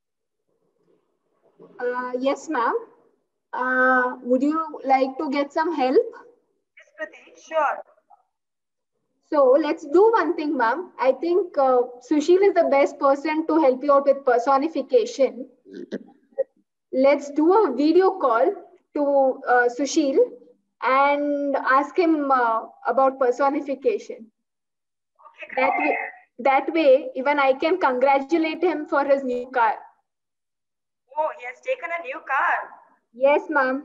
Yes, ma'am. Would you like to get some help? Yes, Kriti, sure. So let's do one thing, ma'am. I think Sushil is the best person to help you out with personification. Let's do a video call to Sushil and ask him about personification. Okay, That way, even I can congratulate him for his new car. Oh, he has taken a new car. Yes, ma'am.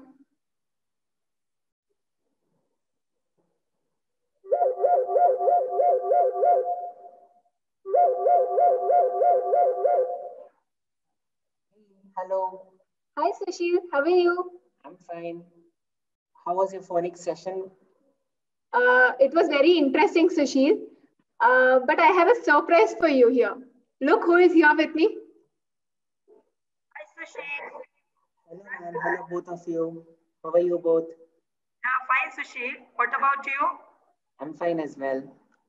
Hello. Hi, Sushil. How are you? I'm fine. How was your phonics session? It was very interesting, Sushil. But I have a surprise for you here. Look who is here with me. Hi, Sushil. Hello, ma'am. Hello, both of you. How are you both? Yeah, fine, Sushil. What about you? I'm fine as well.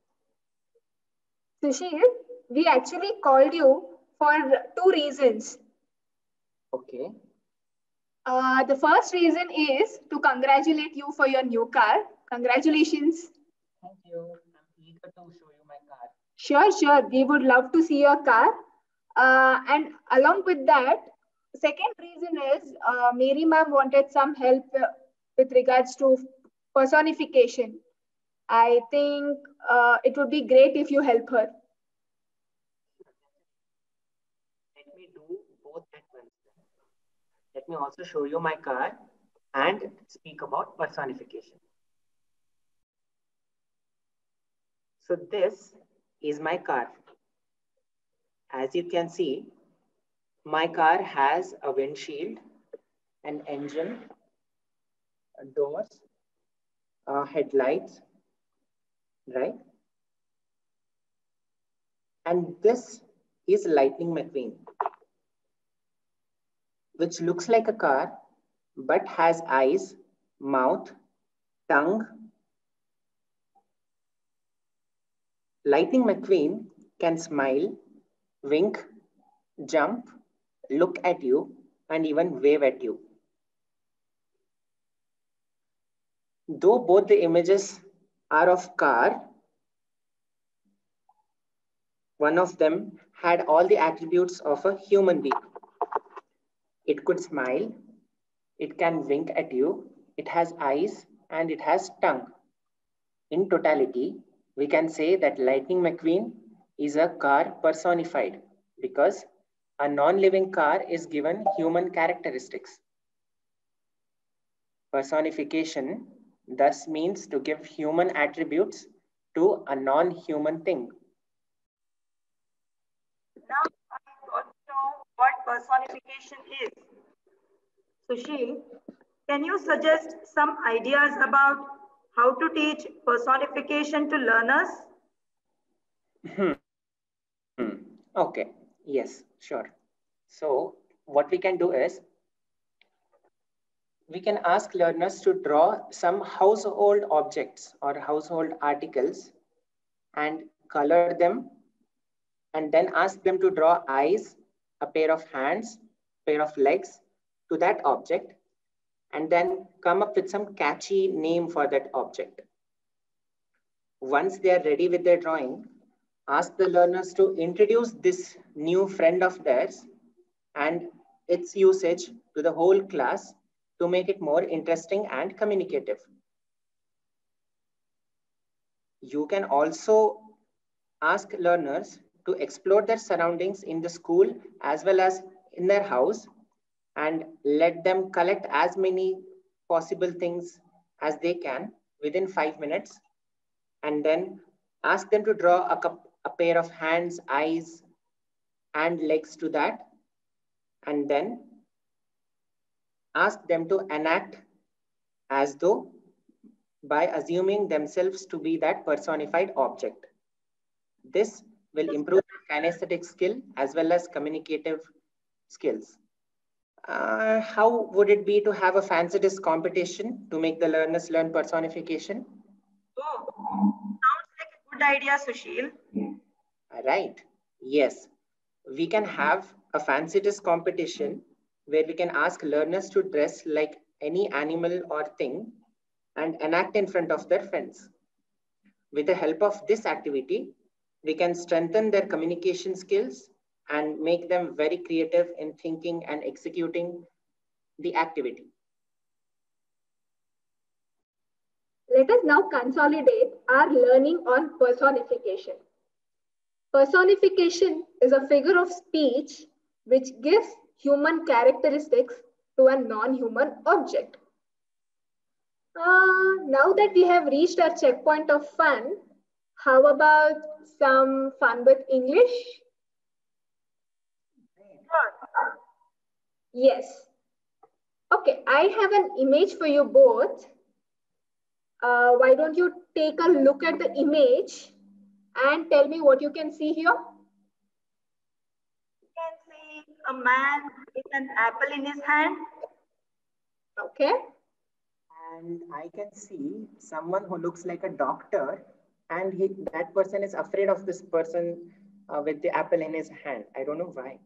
Sushil, we actually called you for 2 reasons. Okay. The first reason is to congratulate you for your new car. Congratulations. Thank you. I'm eager to show you my car. Sure. We would love to see your car. And along with that, second reason is Mary ma'am wanted some help with regards to personification. I think it would be great if you help her. Let me do both at once. Let me also show you my car and speak about personification. So this is my car. As you can see, my car has a windshield, an engine, doors, headlights, right? And this is Lightning McQueen, which looks like a car, but has eyes, mouth, tongue. Lightning McQueen can smile, wink, jump, look at you, and even wave at you. Though both the images are of car, one of them had all the attributes of a human being. It could smile, it can wink at you, it has eyes, and it has tongue. In totality, we can say that Lightning McQueen is a car personified because a non-living car is given human characteristics. Personification thus means to give human attributes to a non-human thing. Now I got to know what personification is. Sushil, can you suggest some ideas about how to teach personification to learners? Okay, yes, sure. So what we can do is, we can ask learners to draw some household objects or household articles and color them, and then ask them to draw eyes, a pair of hands, pair of legs to that object, and then come up with some catchy name for that object. Once they are ready with their drawing, ask the learners to introduce this new friend of theirs and its usage to the whole class to make it more interesting and communicative. You can also ask learners to explore their surroundings in the school as well as in their house, and let them collect as many possible things as they can within 5 minutes, and then ask them to draw a pair of hands, eyes, and legs to that, and then ask them to enact as though by assuming themselves to be that personified object. This will improve kinesthetic skill as well as communicative skills. How would it be to have a fancy disc competition to make the learners learn personification? Oh, sounds like a good idea, Sushil. Right. Yes. We can have a fancy disc competition where we can ask learners to dress like any animal or thing and enact in front of their friends. With the help of this activity, we can strengthen their communication skills and make them very creative in thinking and executing the activity. Let us now consolidate our learning on personification. Personification is a figure of speech which gives human characteristics to a non-human object. Now that we have reached our checkpoint of fun, how about some fun with English? Yes. Okay, I have an image for you both. Why don't you take a look at the image and tell me what you can see here. You can see a man with an apple in his hand. Okay. And I can see someone who looks like a doctor, and that person is afraid of this person with the apple in his hand. I don't know why.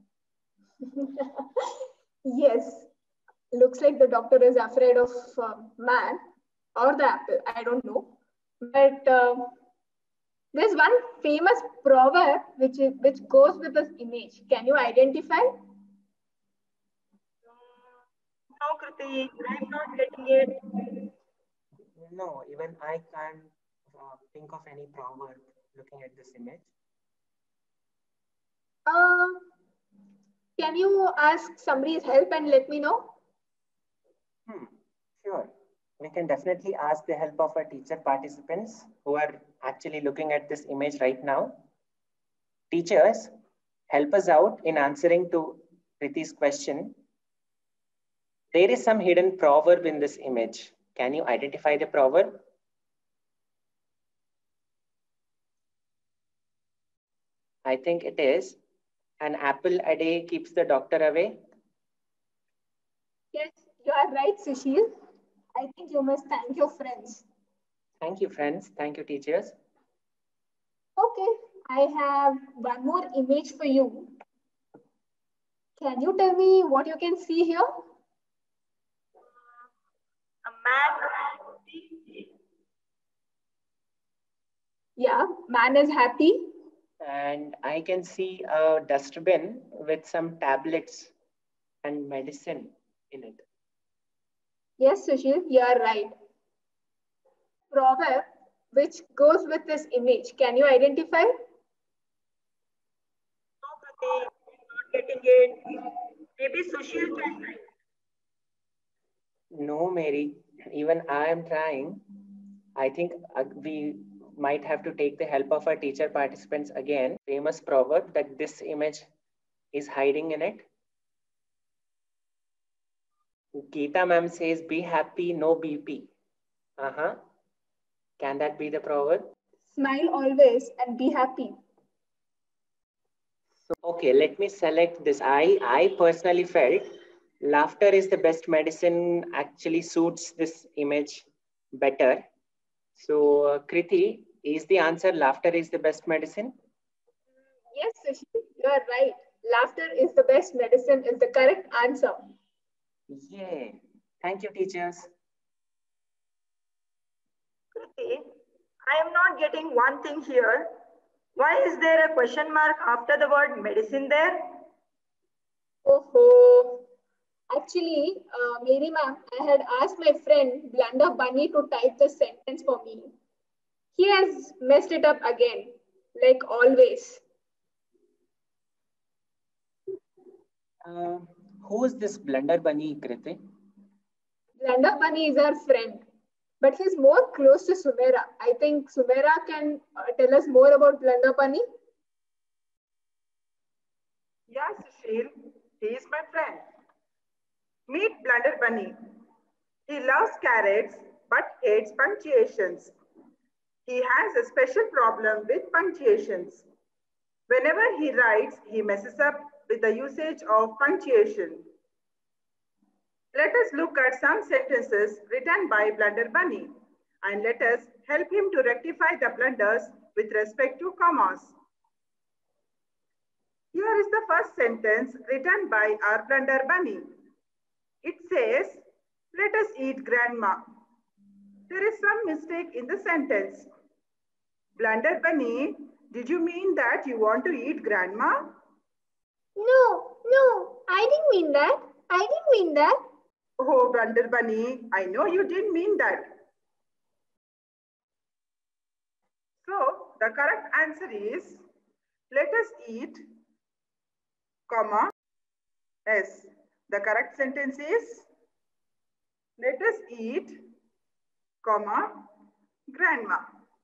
Yes, looks like the doctor is afraid of man or the apple. I don't know, but there's one famous proverb which goes with this image. Can you identify? No, Kriti, I'm not getting it. No, even I can't think of any proverb looking at this image. Can you ask somebody's help and let me know? Sure. We can definitely ask the help of our teacher participants who are actually looking at this image right now. Teachers, help us out in answering to Priti's question. There is some hidden proverb in this image. Can you identify the proverb? I think it is, an apple a day keeps the doctor away. Yes, you are right, Sushil. I think you must thank your friends. Thank you, friends. Thank you, teachers. Okay, I have one more image for you. Can you tell me what you can see here? A man. Yeah, man is happy. And I can see a dustbin with some tablets and medicine in it. Yes, Sushil, you are right. Proverb which goes with this image. Can you identify? No, Kriti, I'm not getting it. Maybe Sushil can try. No, Mary, even I am trying. I think we might have to take the help of our teacher participants again. Famous proverb that this image is hiding in it. Geeta ma'am says, be happy, no BP. Can that be the proverb? Smile always and be happy. So, okay, let me select this. I personally felt laughter is the best medicine actually suits this image better. So, Kriti, is the answer laughter is the best medicine? Yes, Sushil, you are right. Laughter is the best medicine is the correct answer. Yeah. Thank you, teachers. Kriti, I am not getting one thing here. Why is there a question mark after the word medicine there? Oh, actually, Mary ma'am, I had asked my friend Blunder Bunny to type the sentence for me. He has messed it up again, like always. Who is this Blunder Bunny, Kriti? Blunder Bunny is our friend, but he's more close to Sumera. I think Sumera can tell us more about Blunder Bunny. Yes, Sushil, he is my friend. Meet Blunder Bunny. He loves carrots but hates punctuations. He has a special problem with punctuations. Whenever he writes, he messes up with the usage of punctuation. Let us look at some sentences written by Blunder Bunny and let us help him to rectify the blunders with respect to commas. Here is the first sentence written by our Blunder Bunny. It says, let us eat grandma. There is some mistake in the sentence. Blunder Bunny, did you mean that you want to eat grandma? No, I didn't mean that. Oh, Blunder Bunny, I know you didn't mean that. So, the correct answer is, let us eat, comma, yes. The correct sentence is, let us eat, comma, grandma.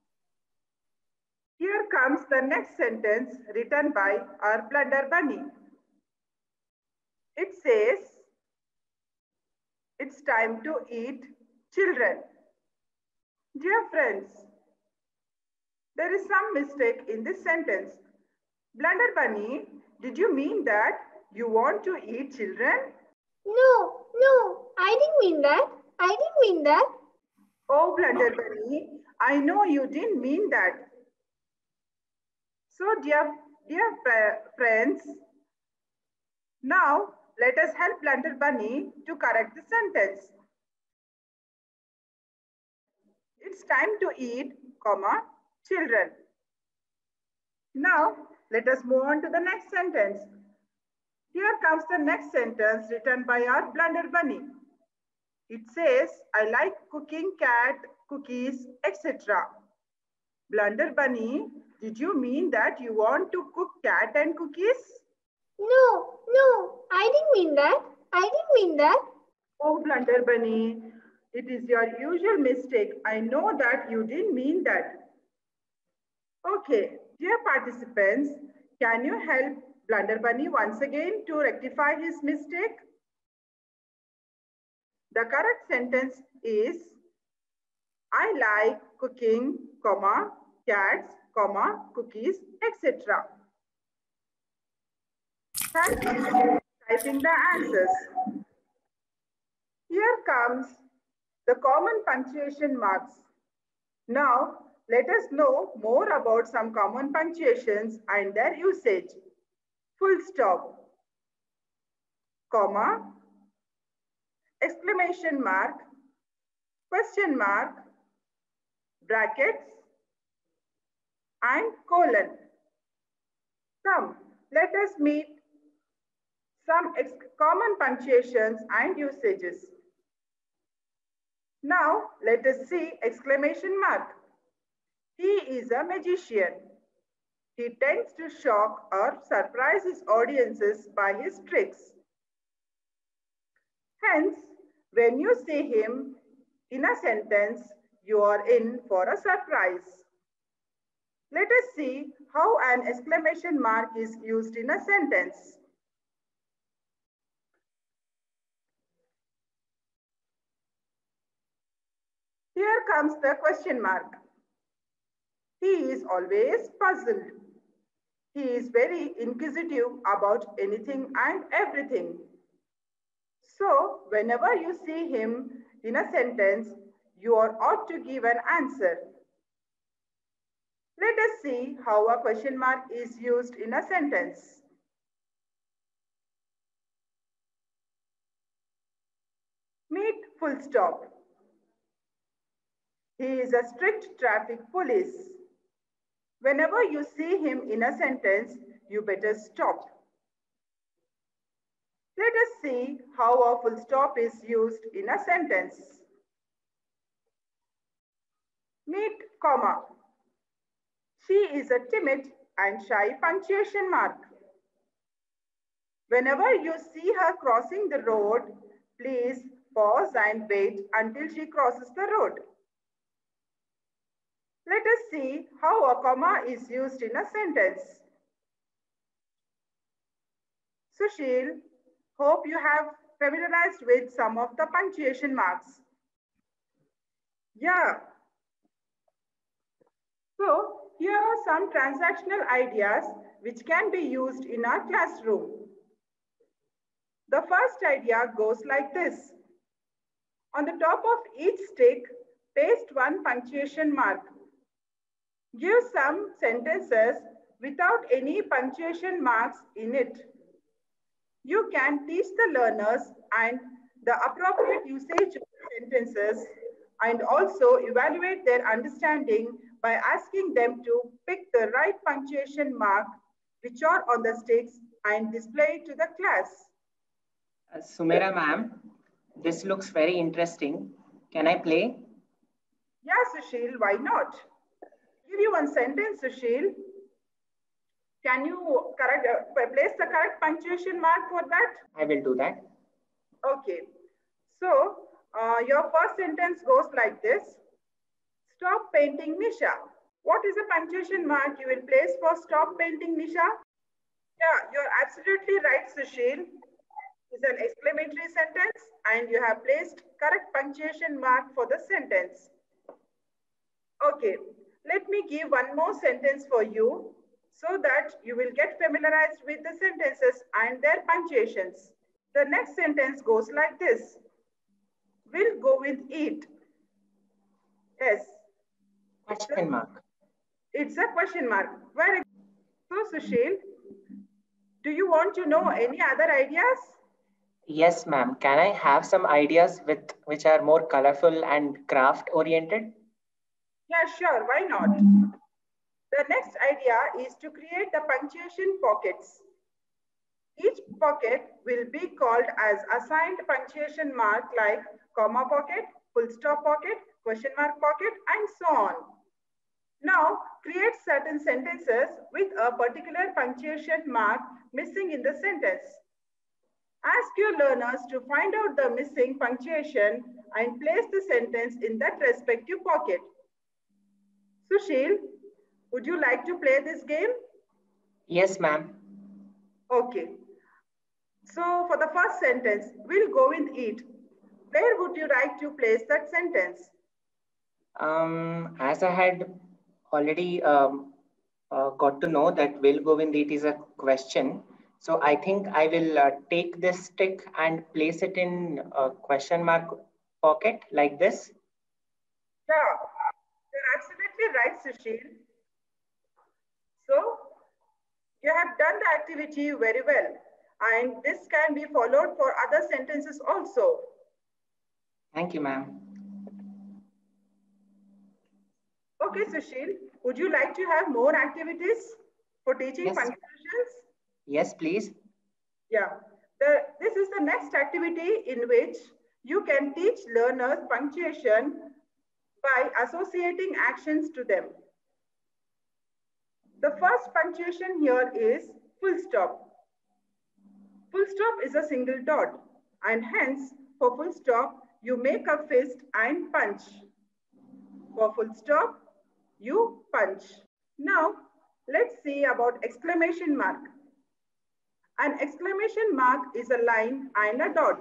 Here comes the next sentence written by our Blunder Bunny. It says, it's time to eat, children. Dear friends, There is some mistake in this sentence. Blunder Bunny, did you mean that you want to eat children? No, I didn't mean that. Oh, Blunder Bunny, I know you didn't mean that. So, dear friends, now let us help Blunder Bunny to correct the sentence. It's time to eat, children. Now, let us move on to the next sentence. Here comes the next sentence written by our Blunder Bunny. It says, I like cooking cat, cookies, etc. Blunder Bunny, did you mean that you want to cook cat and cookies? No, I didn't mean that. Oh, Blunder Bunny, it is your usual mistake. I know that you didn't mean that. Okay, dear participants, can you help Blunder Bunny once again to rectify his mistake? The correct sentence is, I like cooking, cats, cookies, etc. Thank you for typing the answers. Here comes the common punctuation marks. Now, let us know more about some common punctuations and their usage. Full stop, comma, exclamation mark, question mark, brackets, and colon. Come, let us meet some common punctuations and usages. Now, let us see exclamation mark. He is a magician. He tends to shock or surprise his audiences by his tricks. Hence, when you see him in a sentence, you are in for a surprise. Let us see how an exclamation mark is used in a sentence. Here comes the question mark. He is always puzzled. He is very inquisitive about anything and everything. So, whenever you see him in a sentence, you ought to give an answer. Let us see how a question mark is used in a sentence. Meet full stop. He is a strict traffic police. Whenever you see him in a sentence, you better stop. Let us see how a full stop is used in a sentence. Meet comma. She is a timid and shy punctuation mark. Whenever you see her crossing the road, please pause and wait until she crosses the road. Let us see how a comma is used in a sentence. Sushil, hope you have familiarized with some of the punctuation marks. Yeah. So, here are some transactional ideas which can be used in our classroom. The first idea goes like this. On the top of each stick, paste one punctuation mark. Give some sentences without any punctuation marks in it. You can teach the learners and the appropriate usage of sentences and also evaluate their understanding by asking them to pick the right punctuation mark which are on the sticks and display it to the class. Sumera ma'am, this looks very interesting. Can I play? Yeah, Sushil, why not? Give you one sentence, Sushil. Can you place the correct punctuation mark for that? I will do that. Okay. So, your first sentence goes like this. Stop painting, Nisha. What is the punctuation mark you will place for stop painting, Nisha? Yeah, you're absolutely right, Sushil. It's an exclamatory sentence and you have placed correct punctuation mark for the sentence. Okay, Let me give one more sentence for you so that you will get familiarized with the sentences and their punctuations. The next sentence goes like this. We'll go with it. Yes. Question mark. It's a question mark. Very good. So, Sushil, do you want to know any other ideas? Yes, ma'am. Can I have some ideas which are more colorful and craft oriented? Yeah, sure. Why not? The next idea is to create the punctuation pockets. Each pocket will be called as assigned punctuation mark like comma pocket, full stop pocket, question mark pocket, and so on. Now, create certain sentences with a particular punctuation mark missing in the sentence. Ask your learners to find out the missing punctuation and place the sentence in that respective pocket. Sushil, would you like to play this game? Yes, ma'am. Okay. So for the first sentence, we'll go with it. Where would you like to place that sentence? As I had already got to know that will go with it is a question. So I think I will take this stick and place it in a question mark pocket like this. Yeah, you're absolutely right, Sushil. So you have done the activity very well. And this can be followed for other sentences also. Thank you, ma'am. Okay, Sushil, would you like to have more activities for teaching punctuations? Yes, please. Yeah, this is the next activity in which you can teach learners punctuation by associating actions to them. The first punctuation here is full stop. Full stop is a single dot, and hence for full stop, you make a fist and punch. For full stop, you punch. Now, let's see about exclamation mark. An exclamation mark is a line and a dot.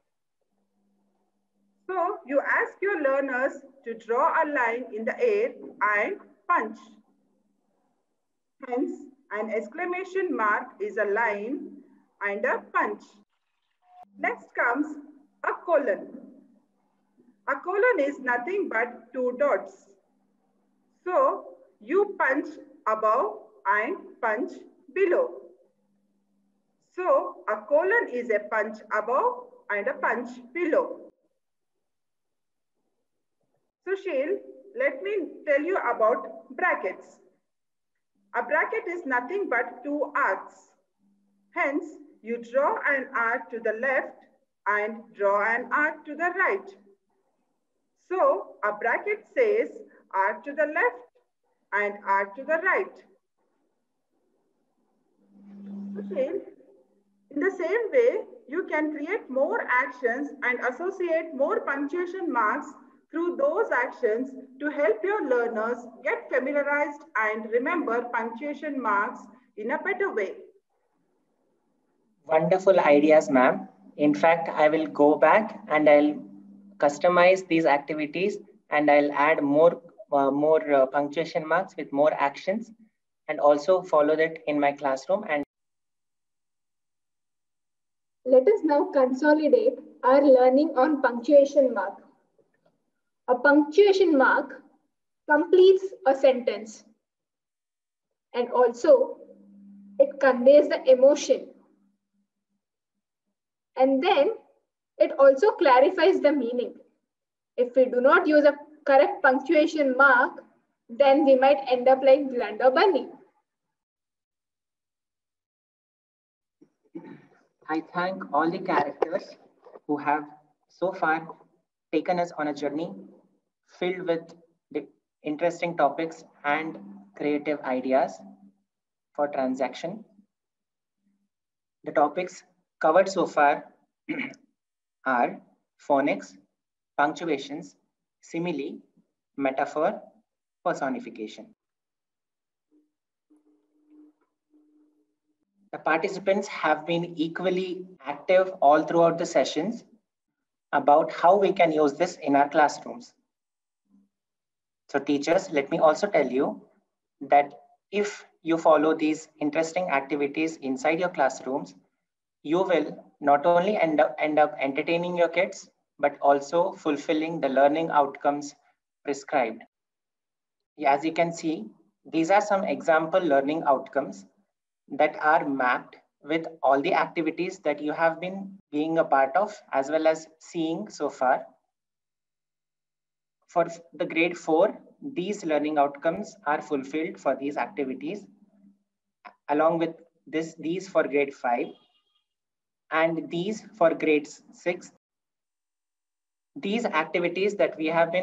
So, you ask your learners to draw a line in the air and punch. Hence, an exclamation mark is a line and a punch. Next comes a colon. A colon is nothing but two dots. So, you punch above and punch below. So, a colon is a punch above and a punch below. Sushil, let me tell you about brackets. A bracket is nothing but two arcs. Hence, you draw an arc to the left and draw an arc to the right. So, a bracket says arc to the left and arc to the right. Sushil, in the same way, you can create more actions and associate more punctuation marks through those actions to help your learners get familiarized and remember punctuation marks in a better way. Wonderful ideas, ma'am. In fact, I will go back and I'll customize these activities and I'll add more punctuation marks with more actions and also follow that in my classroom. And let us now consolidate our learning on punctuation mark. A punctuation mark completes a sentence and also it conveys the emotion. And then it also clarifies the meaning. If we do not use a correct punctuation mark, then we might end up like Blunder Bunny. I thank all the characters who have so far taken us on a journey filled with the interesting topics and creative ideas for transaction. The topics covered so far are phonics, punctuations, simile, metaphor, personification. The participants have been equally active all throughout the sessions about how we can use this in our classrooms. So teachers, let me also tell you that if you follow these interesting activities inside your classrooms, you will not only end up entertaining your kids, but also fulfilling the learning outcomes prescribed. As you can see, these are some example learning outcomes that are mapped with all the activities that you have been being a part of as well as seeing so far. For the grade 4, these learning outcomes are fulfilled for these activities, along with these for grade 5 and these for grade 6. These activities that we have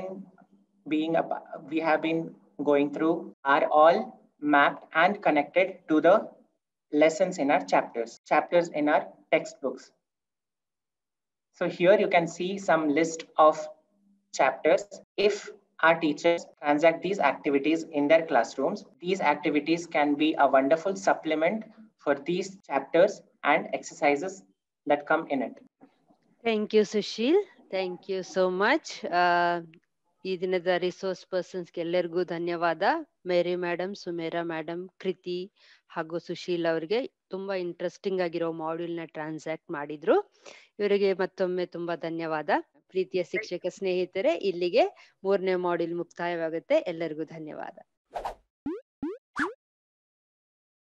been going through are all mapped and connected to the lessons in our chapters in our textbooks. So here you can see some list of chapters. If our teachers transact these activities in their classrooms, these activities can be a wonderful supplement for these chapters and exercises that come in it. Thank you, Sushil. Thank you so much. ಈ ದಿನದ resource ಪರ್ಸನ್ಸ್ಗೆ ಎಲ್ಲರಿಗೂ ಧನ್ಯವಾದ. ಮೇರಿ madam, ಸುಮೇರಾ madam, ಕೃತಿ ಹಾಗೂ ಸುಶೀಲ್ ಅವರಿಗೆ ತುಂಬಾ interesting ಆಗಿರೋ module ನ ಟ್ರಾನ್ಸಾಕ್ಟ್ ಮಾಡಿದ್ರು. ಇವರಿಗೆ ಮತ್ತೊಮ್ಮೆ ತುಂಬಾ ಧನ್ಯವಾದ. ಪ್ರೀತಿಯ ಶಿಕ್ಷಕ ಸ್ನೇಹಿತರೆ, ಇಲ್ಲಿಗೆ 3ನೇ ಮಾಡ್ಯೂಲ್ ಮುಕ್ತಾಯವಾಗುತ್ತೆ. ಎಲ್ಲರಿಗೂ ಧನ್ಯವಾದ.